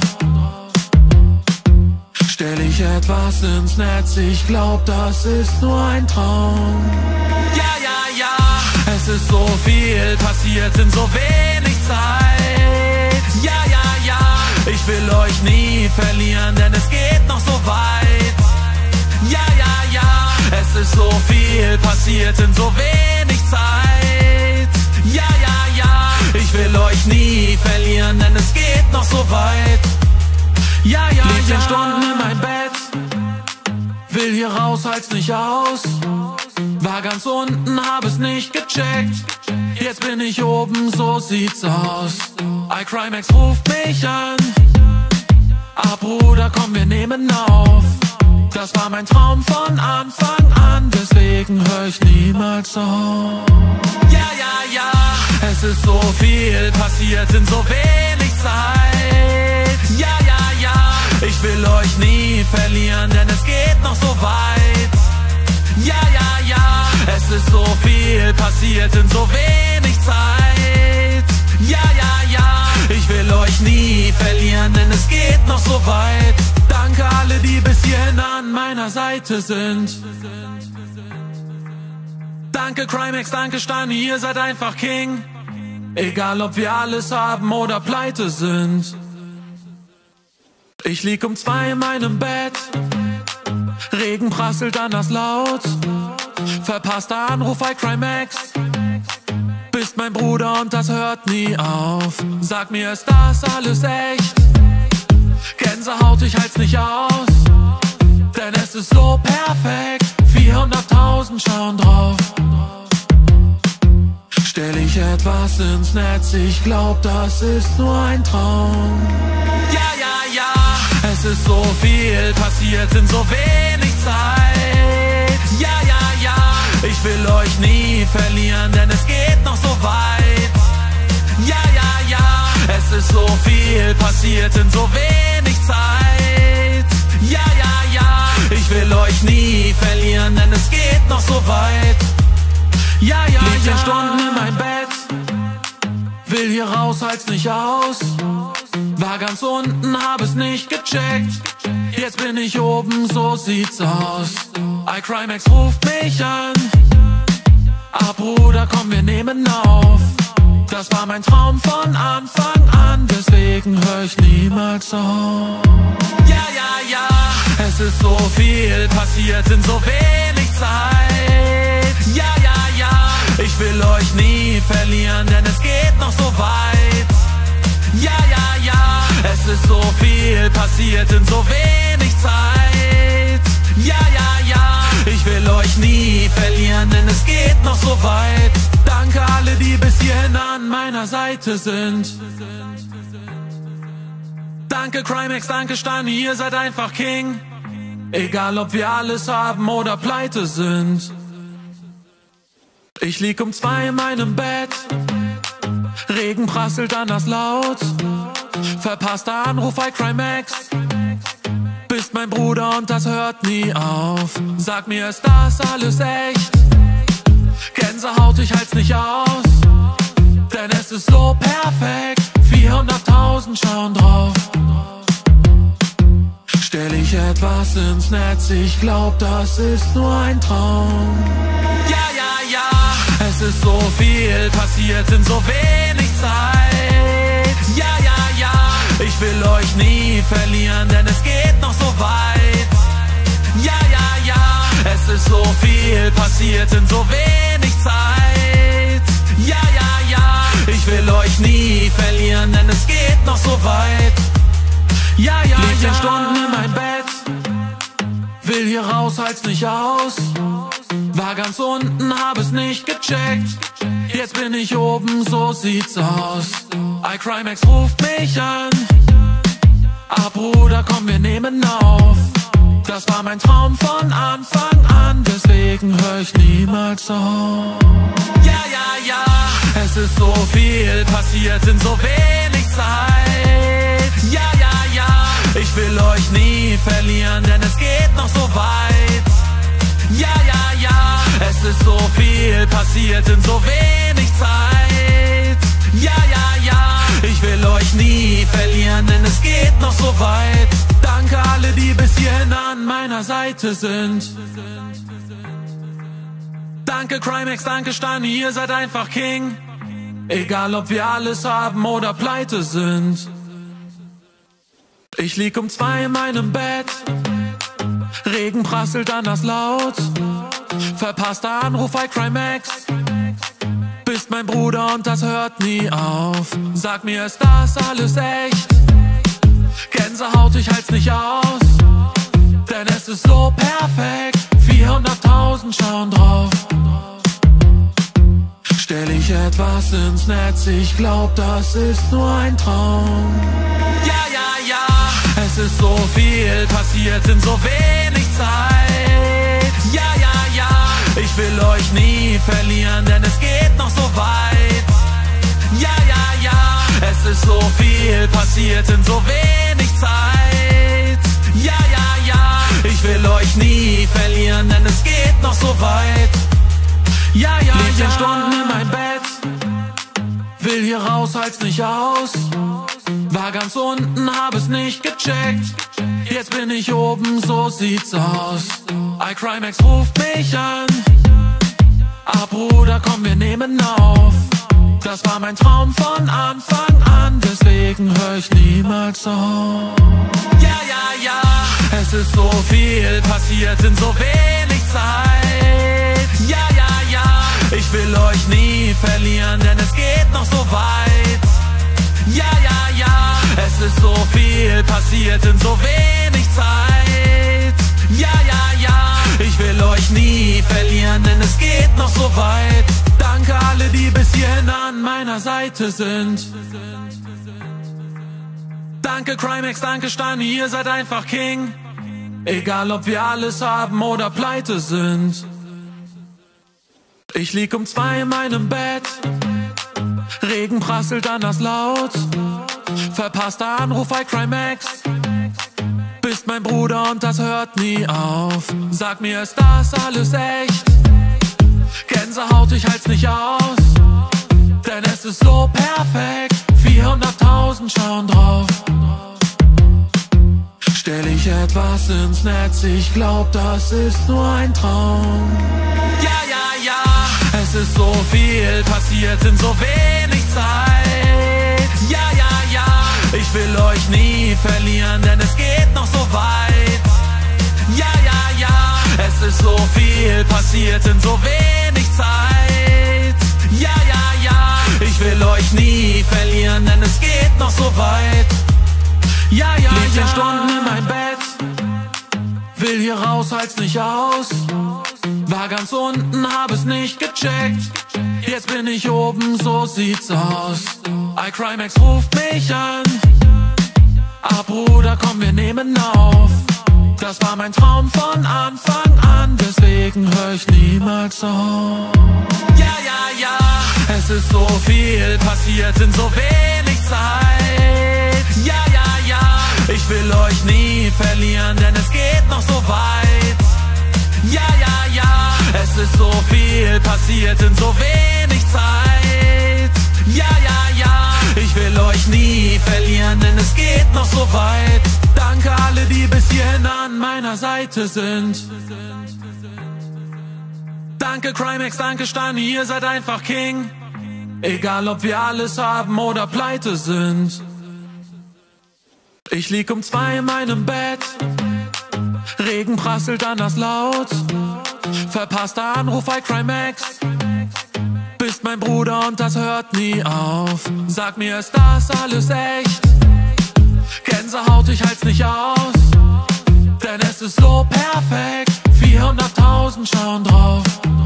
Speaker 1: Stell ich etwas ins Netz, ich glaub, das ist nur ein Traum. Ja, ja, ja, es ist so viel passiert in so wenig Zeit. Ja, ja, ja, ich will euch nie verlieren, denn es geht noch so weit. Ja, ja, ja, es ist so viel passiert in so wenig Zeit. Ja, ja, ja, ich will euch nie verlieren, denn es geht noch so weit. Ja, ja, lieg 10 Stunden in mein Bett, will hier raus, halt's nicht aus. War ganz unten, hab es nicht gecheckt, jetzt bin ich oben, so sieht's aus. iCrimex ruft mich an, ah Bruder, komm, wir nehmen auf. Das war mein Traum von Anfang an, deswegen hör ich niemals auf. Ja, ja, ja, es ist so viel passiert in so wenig Zeit. Ja, ja, ja, ich will euch nie verlieren, denn es geht noch so weit. Ja, ja, ja, es ist so viel passiert in so wenig Zeit. Ja, ja, ja, ich will euch nie verlieren, denn es geht noch so weit. Danke alle, die bis hierhin an meiner Seite sind. Danke Crimex, danke Stani, ihr seid einfach King. Egal ob wir alles haben oder pleite sind. Ich lieg um 2 in meinem Bett, Regen prasselt anders laut. Verpasster Anruf bei iCrimex, bist mein Bruder und das hört nie auf. Sag mir, ist das alles echt? Gänsehaut, ich halt's nicht aus, denn es ist so perfekt. 400.000 schauen drauf. Stell ich etwas ins Netz, ich glaub, das ist nur ein Traum. Ja, ja, ja, es ist so viel passiert in so wenig Zeit. Ja, ja, ja, ich will euch nie verlieren, denn es geht noch so weit. Ja, ja, ja, es ist so viel passiert in so wenig Zeit. Ja, ja, ja, ich will euch nie verlieren, denn es geht noch so weit. Ja, ja, lieg 10 Stunden in mein Bett, will hier raus, halt's nicht aus. War ganz unten, hab es nicht gecheckt, jetzt bin ich oben, so sieht's aus. iCrimex ruft mich an, ah Bruder, komm, wir nehmen auf. Das war mein Traum von Anfang an, deswegen hör ich niemals auf. Ja, ja, ja, es ist so viel passiert in so wenig Zeit. Ja, ja, ja, ich will euch nie verlieren, denn es geht noch so weit. Ja, ja, ja, es ist so viel passiert in so wenig Zeit. Ja, ja, ja, ich will euch nie verlieren, denn es geht noch so weit. Danke alle, die bis hierhin an meiner Seite sind. Danke Crimex, danke Stani, ihr seid einfach King. Egal ob wir alles haben oder pleite sind. Ich lieg um 2 in meinem Bett, Regen prasselt anders laut. Verpasster Anruf bei iCrimex, bist mein Bruder und das hört nie auf. Sag mir, ist das alles echt? Gänsehaut, ich halt's nicht aus, denn es ist so perfekt. 400.000 schauen drauf. Stell ich etwas ins Netz, ich glaub, das ist nur ein Traum. Ja, ja, ja, es ist so viel passiert in so wenig Zeit. Ja, ja, ja, ich will euch nie verlieren, denn es geht noch so weit. Ja, ja, ja, es ist so viel passiert in so wenig Zeit. Ja, ja, ja, ich will euch nie verlieren, denn es geht noch so weit. Ja, ja, lieg 10 Stunden in mein Bett, will hier raus, halt's nicht aus. War ganz unten, hab es nicht gecheckt, jetzt bin ich oben, so sieht's aus. iCrimex ruft mich an, ah Bruder, komm, wir nehmen auf. Das war mein Traum von Anfang an, deswegen hör ich niemals auf. Ja, ja, ja, es ist so viel passiert in so wenig Zeit. Ja, ja, ja, ich will euch nie verlieren, denn es geht noch so weit. Ja, ja, ja, es ist so viel passiert in so wenig Zeit. Ja, ja, ja, ich will euch nie verlieren, denn es geht noch so weit. Danke alle, die bis hierhin an meiner Seite sind. Danke Crimex, danke Stani, ihr seid einfach King. Egal ob wir alles haben oder pleite sind. Ich lieg um 2 in meinem Bett, Regen prasselt anders laut. Verpasster Anruf bei Crimex, bist mein Bruder und das hört nie auf. Sag mir, ist das alles echt? Gänsehaut, ich halt's nicht aus, denn es ist so perfekt. 400.000 schauen drauf. Stell ich etwas ins Netz, ich glaub, das ist nur ein Traum. Ja, ja, ja, es ist so viel passiert in so wenig Zeit. Ja, ja, ja, ich will euch nie verlieren, denn es geht noch so weit. Ja, ja, ja, es ist so viel passiert in so wenig Zeit. Ja, ja, ja, ich will euch nie verlieren, denn es geht noch so weit. Ja, ja, lieg 10 Stunden in mein Bett, will hier raus, halt's nicht aus. War ganz unten, hab es nicht gecheckt, jetzt bin ich oben, so sieht's aus. iCrimex ruft mich an, ah Bruder, komm, wir nehmen auf. Das war mein Traum von Anfang an, deswegen hör ich niemals auf. Ja, ja, ja, es ist so viel passiert in so wenig Zeit. Ja, ja, ja, ich will euch nie verlieren, denn es geht noch so weit. Ja, ja, ja, es ist so viel passiert in so wenig Zeit. Ja, ja, ja, ich will euch nie verlieren, denn es geht noch so weit. Danke alle, die bis hierhin an meiner Seite sind. Danke Crimex, danke Steini, ihr seid einfach King. Egal ob wir alles haben oder pleite sind. Ich lieg um 2 in meinem Bett, Regen prasselt anders laut. Verpasster Anruf bei Crimex, bist mein Bruder und das hört nie auf. Sag mir, ist das alles echt? Gänsehaut, ich halt's nicht aus, denn es ist so perfekt. 400.000 schauen drauf. Stell ich etwas ins Netz, ich glaub, das ist nur ein Traum. Ja, ja, ja, es ist so viel passiert in so wenig Zeit. Ja, ja, ja, ich will euch nie verlieren, denn es geht noch so weit. Ja, ja, ja, es ist so viel passiert in so wenig Zeit. Ja, ja, ja, ich will euch nie verlieren, denn es geht noch so weit. Ja, ja, lieg 10 Stunden in mein Bett, will hier raus, halt's nicht aus. War ganz unten, hab es nicht gecheckt, jetzt bin ich oben, so sieht's aus. iCrimex ruft mich an, ah Bruder, komm, wir nehmen auf. Das war mein Traum von Anfang an, deswegen hör ich niemals auf. Ja, ja, ja, es ist so viel passiert in so wenig Zeit. Ja, ja, ja, ich will euch nie verlieren, denn es geht noch so weit. Ja, ja, ja, es ist so viel passiert in so wenig Zeit. Ja, ja, ja, ich will euch nie verlieren, denn es geht noch so weit. Danke alle, die bis hierhin an meiner Seite sind. Danke Crimex, danke Steini, ihr seid einfach King. Egal ob wir alles haben oder pleite sind. Ich lieg um 2 in meinem Bett, Regen prasselt anders laut. Verpasster Anruf bei Crimex, bist mein Bruder und das hört nie auf. Sag mir, ist das alles echt? Gänsehaut, ich halt's nicht aus, denn es ist so perfekt. 400.000 schauen drauf.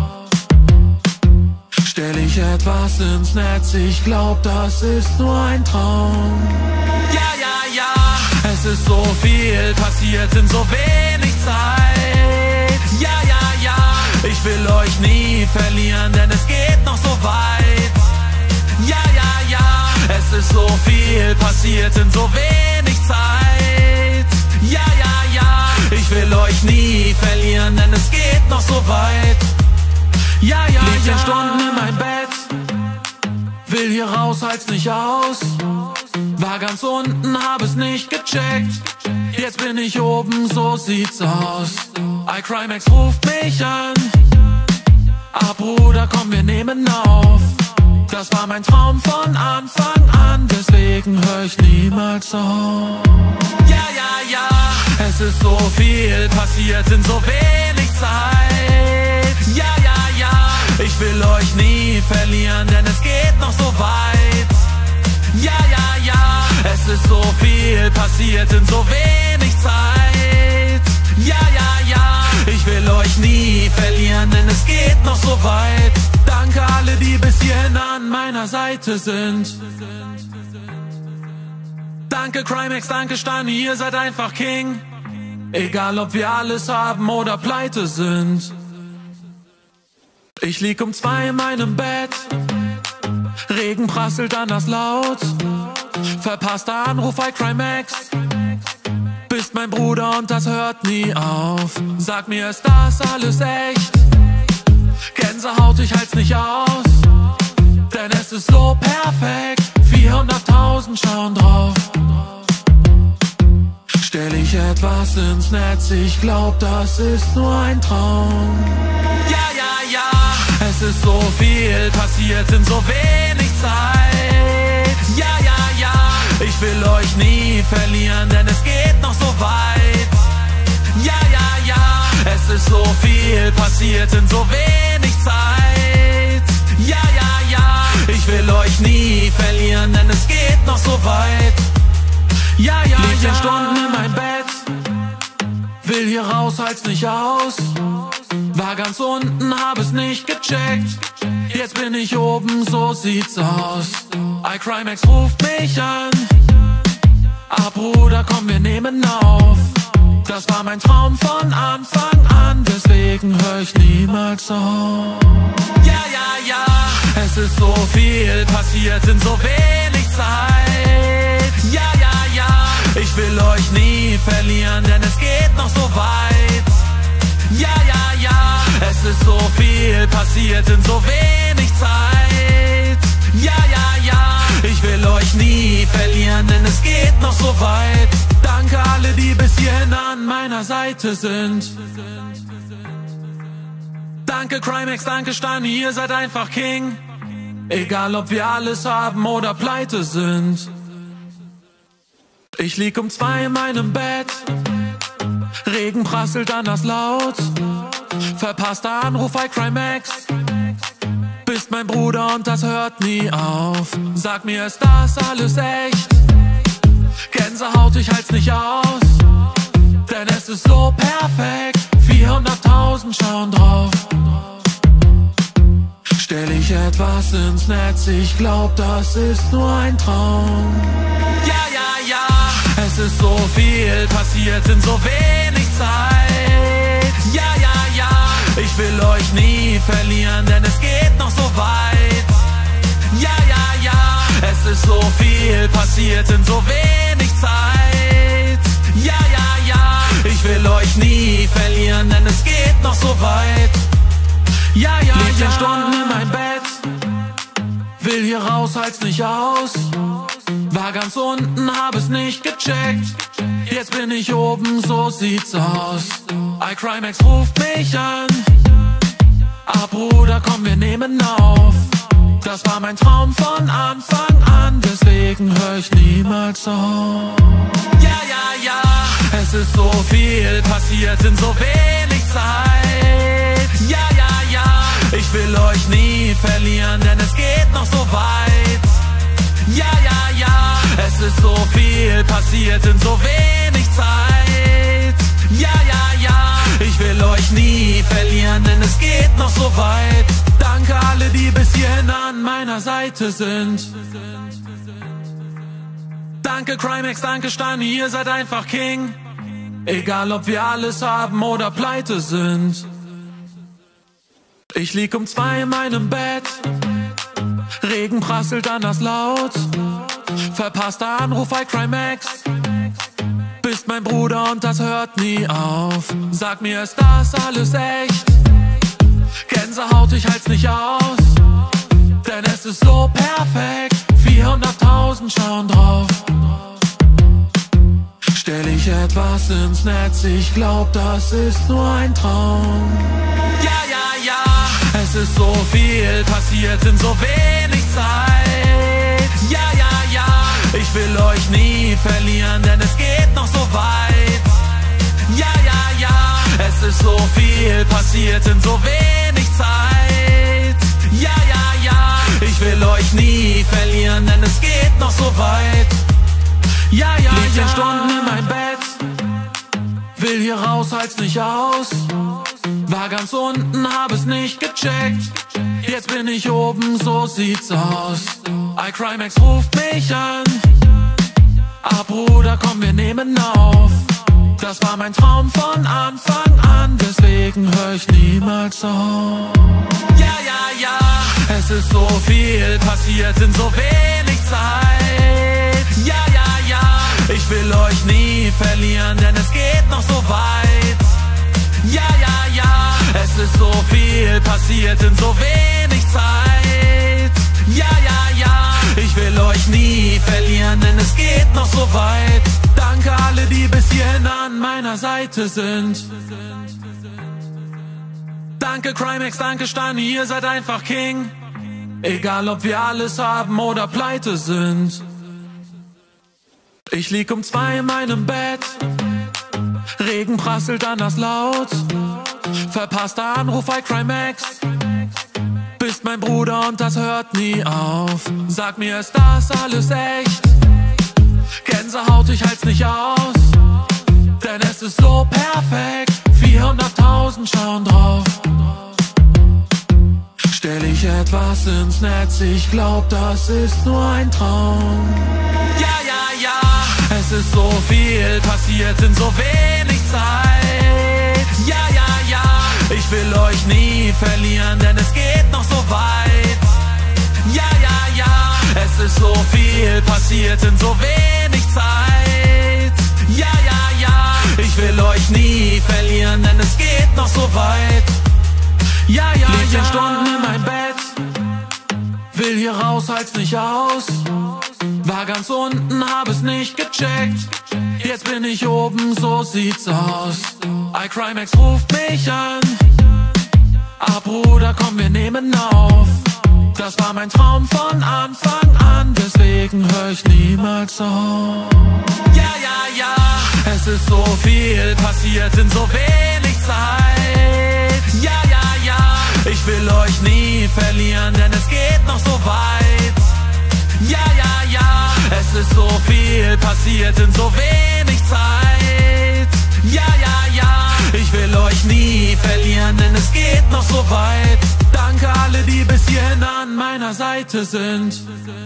Speaker 1: Stell ich etwas ins Netz, ich glaub, das ist nur ein Traum. Ja, ja, ja, es ist so viel passiert in so wenig Zeit. Ja, ja, ja, ich will euch nie verlieren, denn es geht noch so weit. Ja, ja, ja, es ist so viel passiert in so wenig Zeit. Ja, ja, ja, ich will euch nie verlieren, denn es geht noch so weit. Ja, ja, lieg 10 Stunden in mein Bett, will hier raus, halt's nicht aus. War ganz unten, hab es nicht gecheckt, jetzt bin ich oben, so sieht's aus. iCrimex ruft mich an, ah Bruder, komm, wir nehmen auf. Das war mein Traum von Anfang an, deswegen hör ich niemals auf. Ja, ja, ja, es ist so viel passiert in so wenig Zeit. Ja, ja, ja, ich will euch nie verlieren, denn es geht noch so weit. Ja, ja, ja, es ist so viel passiert in so wenig Zeit. Ja, ja, ja, ich will euch nie verlieren, denn es geht noch so weit. Danke alle, die bis hierhin an meiner Seite sind. Danke Crimex, danke Stani, ihr seid einfach King. Egal ob wir alles haben oder pleite sind. Ich lieg um 2 in meinem Bett, Regen prasselt anders laut. Verpasster Anruf bei Crimex, bist mein Bruder und das hört nie auf. Sag mir, ist das alles echt? Gänsehaut, ich halt's nicht aus, denn es ist so perfekt. 400.000 schauen drauf. Stell ich etwas ins Netz, ich glaub, das ist nur ein Traum. Ja, ja, ja, es ist so viel passiert in so wenig Zeit. Ja, ja, ja, ich will euch nie verlieren, denn es geht noch so weit. Ja, ja, ja, es ist so viel passiert in so wenig Zeit. Ja, ja, ja, ich will euch nie verlieren, denn es geht noch so weit. Ja, ja, lieg 10 Stunden in mein Bett, will hier raus, halt's nicht aus. War ganz unten, hab es nicht gecheckt, jetzt bin ich oben, so sieht's aus. iCrimex ruft mich an, ah Bruder, komm, wir nehmen auf. Das war mein Traum von Anfang an, deswegen hör ich niemals auf. Ja, ja, ja, es ist so viel passiert in so wenig Zeit. Ja, ja, ja, ich will euch nie verlieren, denn es geht noch so weit. Ja, ja, ja, es ist so viel passiert in so wenig Zeit. Ja, ja, ja, ich will euch nie verlieren, denn es geht noch so weit. Danke alle, die bis hierhin an meiner Seite sind. Danke Crimex, danke Stani, ihr seid einfach King. Egal ob wir alles haben oder pleite sind. Ich lieg um 2 in meinem Bett, Regen prasselt anders laut. Verpasster Anruf bei Crimex, bist mein Bruder und das hört nie auf. Sag mir, ist das alles echt? Gänsehaut, ich halt's nicht aus, denn es ist so perfekt. 400.000 schauen drauf. Stell ich etwas ins Netz, ich glaub, das ist nur ein Traum. Ja, ja, ja, es ist so viel passiert in so wenig Zeit. Ja, ja, ja, ich will euch nie verlieren, denn es geht noch so weit. Ja, ja, ja, es ist so viel passiert in so wenig Zeit. Ja, ja, ja, ich will euch nie verlieren, denn es geht noch so weit. Ja, ja, lieg 10 Stunden in mein Bett, will hier raus, halt's nicht aus. War ganz unten, hab es nicht gecheckt, jetzt bin ich oben, so sieht's aus. iCrimex ruft mich an, ah Bruder, komm, wir nehmen auf. Das war mein Traum von Anfang an, deswegen hör ich niemals auf. Ja, ja, ja, es ist so viel passiert in so wenig Zeit. Ja, ja, ja, ich will euch nie verlieren, denn es geht noch so weit. Ja, ja, ja, es ist so viel passiert in so wenig Zeit. Ja, ja, ja, ich will euch nie verlieren, denn es geht noch so weit. Danke alle, die bis hierhin an meiner Seite sind. Danke Crimex, danke Stani, ihr seid einfach King. Egal ob wir alles haben oder pleite sind. Ich lieg um 2 in meinem Bett, Regen prasselt anders laut. Verpasster Anruf bei Crimex, bist mein Bruder und das hört nie auf. Sag mir, ist das alles echt? Gänsehaut, ich halt's nicht aus, denn es ist so perfekt. 400.000 schauen drauf. Stell ich etwas ins Netz, ich glaub, das ist nur ein Traum. Ja, ja, ja, es ist so viel passiert in so wenig Zeit. Zeit. Ja, ja, ja, ich will euch nie verlieren, denn es geht noch so weit. Ja, ja, ja, es ist so viel passiert in so wenig Zeit. Ja, ja, ja, ich will euch nie verlieren, denn es geht noch so weit. Ja, ja, lieg 10 Stunden in mein Bett, will hier raus, halt's nicht aus. War ganz unten, hab es nicht gecheckt, jetzt bin ich oben, so sieht's aus. iCrimex ruft mich an, ah Bruder, komm, wir nehmen auf. Das war mein Traum von Anfang an, deswegen hör ich niemals auf. Ja, ja, ja, es ist so viel passiert in so wenig Zeit. Ja, ja, ja, ich will euch nie verlieren, denn es geht noch so weit. Ja, ja, ja, es ist so viel passiert in so wenig Zeit. Ja, ja, ja, ich will euch nie verlieren, denn es geht noch so weit. Danke alle, die bis hierhin an meiner Seite sind. Danke Crimex, danke Stani, ihr seid einfach King. Egal ob wir alles haben oder pleite sind. Ich lieg um 2 in meinem Bett, Regen prasselt anders laut. Verpasster Anruf bei iCrimex, bist mein Bruder und das hört nie auf. Sag mir, ist das alles echt? Gänsehaut, ich halt's nicht aus, denn es ist so perfekt. 400.000 schauen drauf. Stell ich etwas ins Netz, ich glaub, das ist nur ein Traum. Ja, ja, ja, es ist so viel passiert in so wenig Zeit. Ja, ja, ja, ich will euch nie verlieren, denn es geht noch so weit. Ja, ja, ja, es ist so viel passiert in so wenig Zeit. Ja, ja, ja, ich will euch nie verlieren, denn es geht noch so weit. Ja, ja, lieg 10 Stunden in mein Bett, will hier raus, halt's nicht aus. War ganz unten, hab es nicht gecheckt, jetzt bin ich oben, so sieht's aus. iCrimex ruft mich an, ah Bruder, komm, wir nehmen auf. Das war mein Traum von Anfang an, deswegen hör ich niemals auf. Ja, ja, ja, es ist so viel passiert in so wenig Zeit. Ja, ja, ja, ich will euch nie verlieren, denn es geht noch so weit. Ja, ja, ja, es ist so viel passiert in so wenig Zeit. Ja, ja, ja, ich will euch nie verlieren, denn es geht noch so weit. Danke alle, die bis hierhin an meiner Seite sind.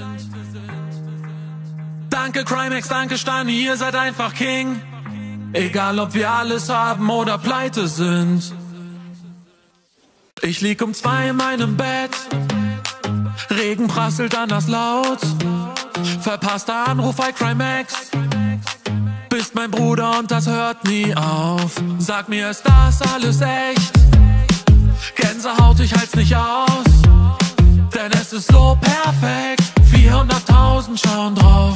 Speaker 1: Danke Crimex, danke Stani, ihr seid einfach King. Egal ob wir alles haben oder pleite sind. Ich lieg um 2 in meinem Bett, Regen prasselt anders laut. Verpasster Anruf bei iCrimex, bist mein Bruder und das hört nie auf. Sag mir, ist das alles echt? Gänsehaut, ich halt's nicht aus, denn es ist so perfekt. 400.000 schauen drauf.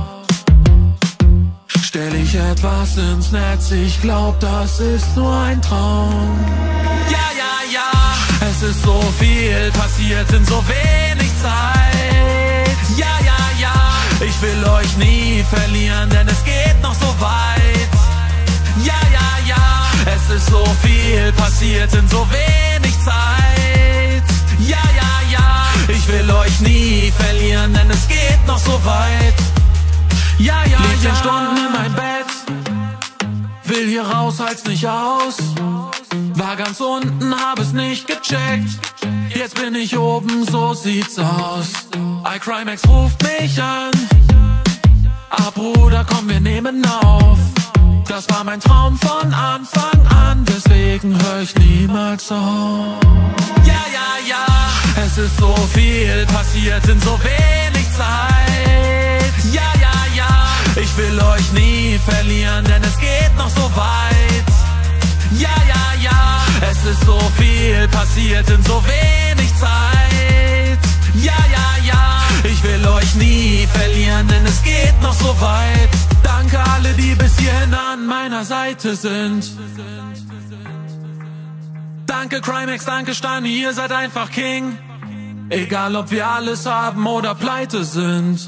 Speaker 1: Stell ich etwas ins Netz, ich glaub, das ist nur ein Traum. Ja, ja, ja, es ist so viel passiert in so wenig Zeit. Ja, ja, ja, ich will euch nie verlieren, denn es geht noch so weit. Ja, ja, ja, es ist so viel passiert in so wenig Zeit. Ja, ja, ja, ich will euch nie verlieren, denn es geht noch so weit. Ja, ja, lieg 10 Stunden in mein Bett, will hier raus, halt's nicht aus. War ganz unten, hab es nicht gecheckt, jetzt bin ich oben, so sieht's aus. iCrimex ruft mich an, ah Bruder, komm, wir nehmen auf. Das war mein Traum von Anfang an, deswegen hör ich niemals auf. Ja, ja, ja, es ist so viel passiert in so wenig Zeit. Ja, ja, ja, ich will euch nie verlieren, denn es geht noch so weit. Ja, ja, ja, es ist so viel passiert in so wenig Zeit. Ja, ja, ja, ich will euch nie verlieren, denn es geht noch so weit. Danke alle, die bis hierhin an meiner Seite sind. Danke Crimex, danke Stani, ihr seid einfach King. Egal ob wir alles haben oder pleite sind.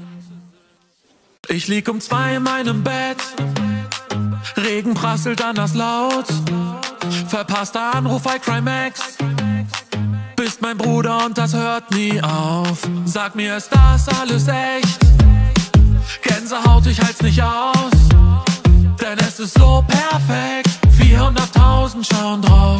Speaker 1: Ich lieg um 2 in meinem Bett, Regen prasselt anders laut. Verpasster Anruf bei Crimex, bist mein Bruder und das hört nie auf. Sag mir, ist das alles echt? Gänsehaut, ich halt's nicht aus, denn es ist so perfekt. 400.000 schauen drauf.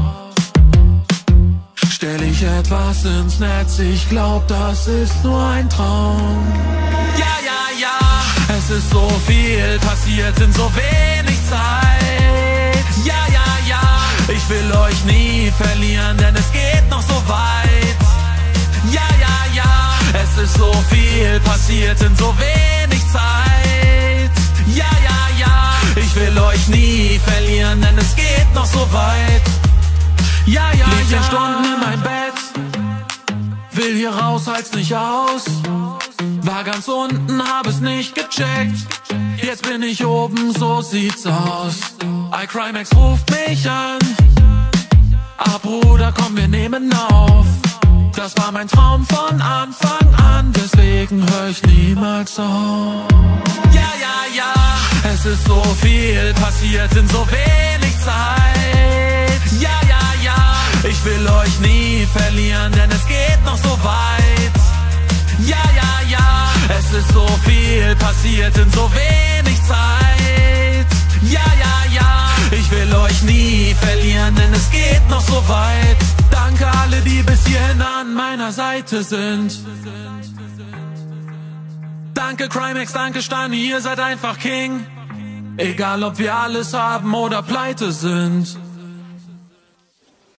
Speaker 1: Stell ich etwas ins Netz, ich glaub, das ist nur ein Traum. Ja, ja, ja, es ist so viel passiert in so wenig Zeit. Ja, ja, ja, ich will euch nie verlieren, denn es geht noch so weit. Ja, ja, ja, es ist so viel passiert in so wenig Zeit. Ja, ja, ja, ich will euch nie verlieren, denn es geht noch so weit. Ja, ja, lieg 10 Stunden in mein Bett, will hier raus, halt's nicht aus. War ganz unten, hab es nicht gecheckt, jetzt bin ich oben, so sieht's aus. iCrimex ruft mich an, ah Bruder, komm, wir nehmen auf. Das war mein Traum von Anfang an, deswegen hör ich niemals auf. Ja, ja, ja, es ist so viel passiert in so wenig Zeit. Ja, ja, ja, ich will euch nie verlieren, denn es geht noch so weit. Ja, ja, ja, es ist so viel passiert in so wenig Zeit. Ja, ja, ja, ich will euch nie verlieren, denn es geht noch so weit. Danke alle, die bis hierhin an meiner Seite sind. Danke Crimex, danke Stani, ihr seid einfach King. Egal ob wir alles haben oder pleite sind.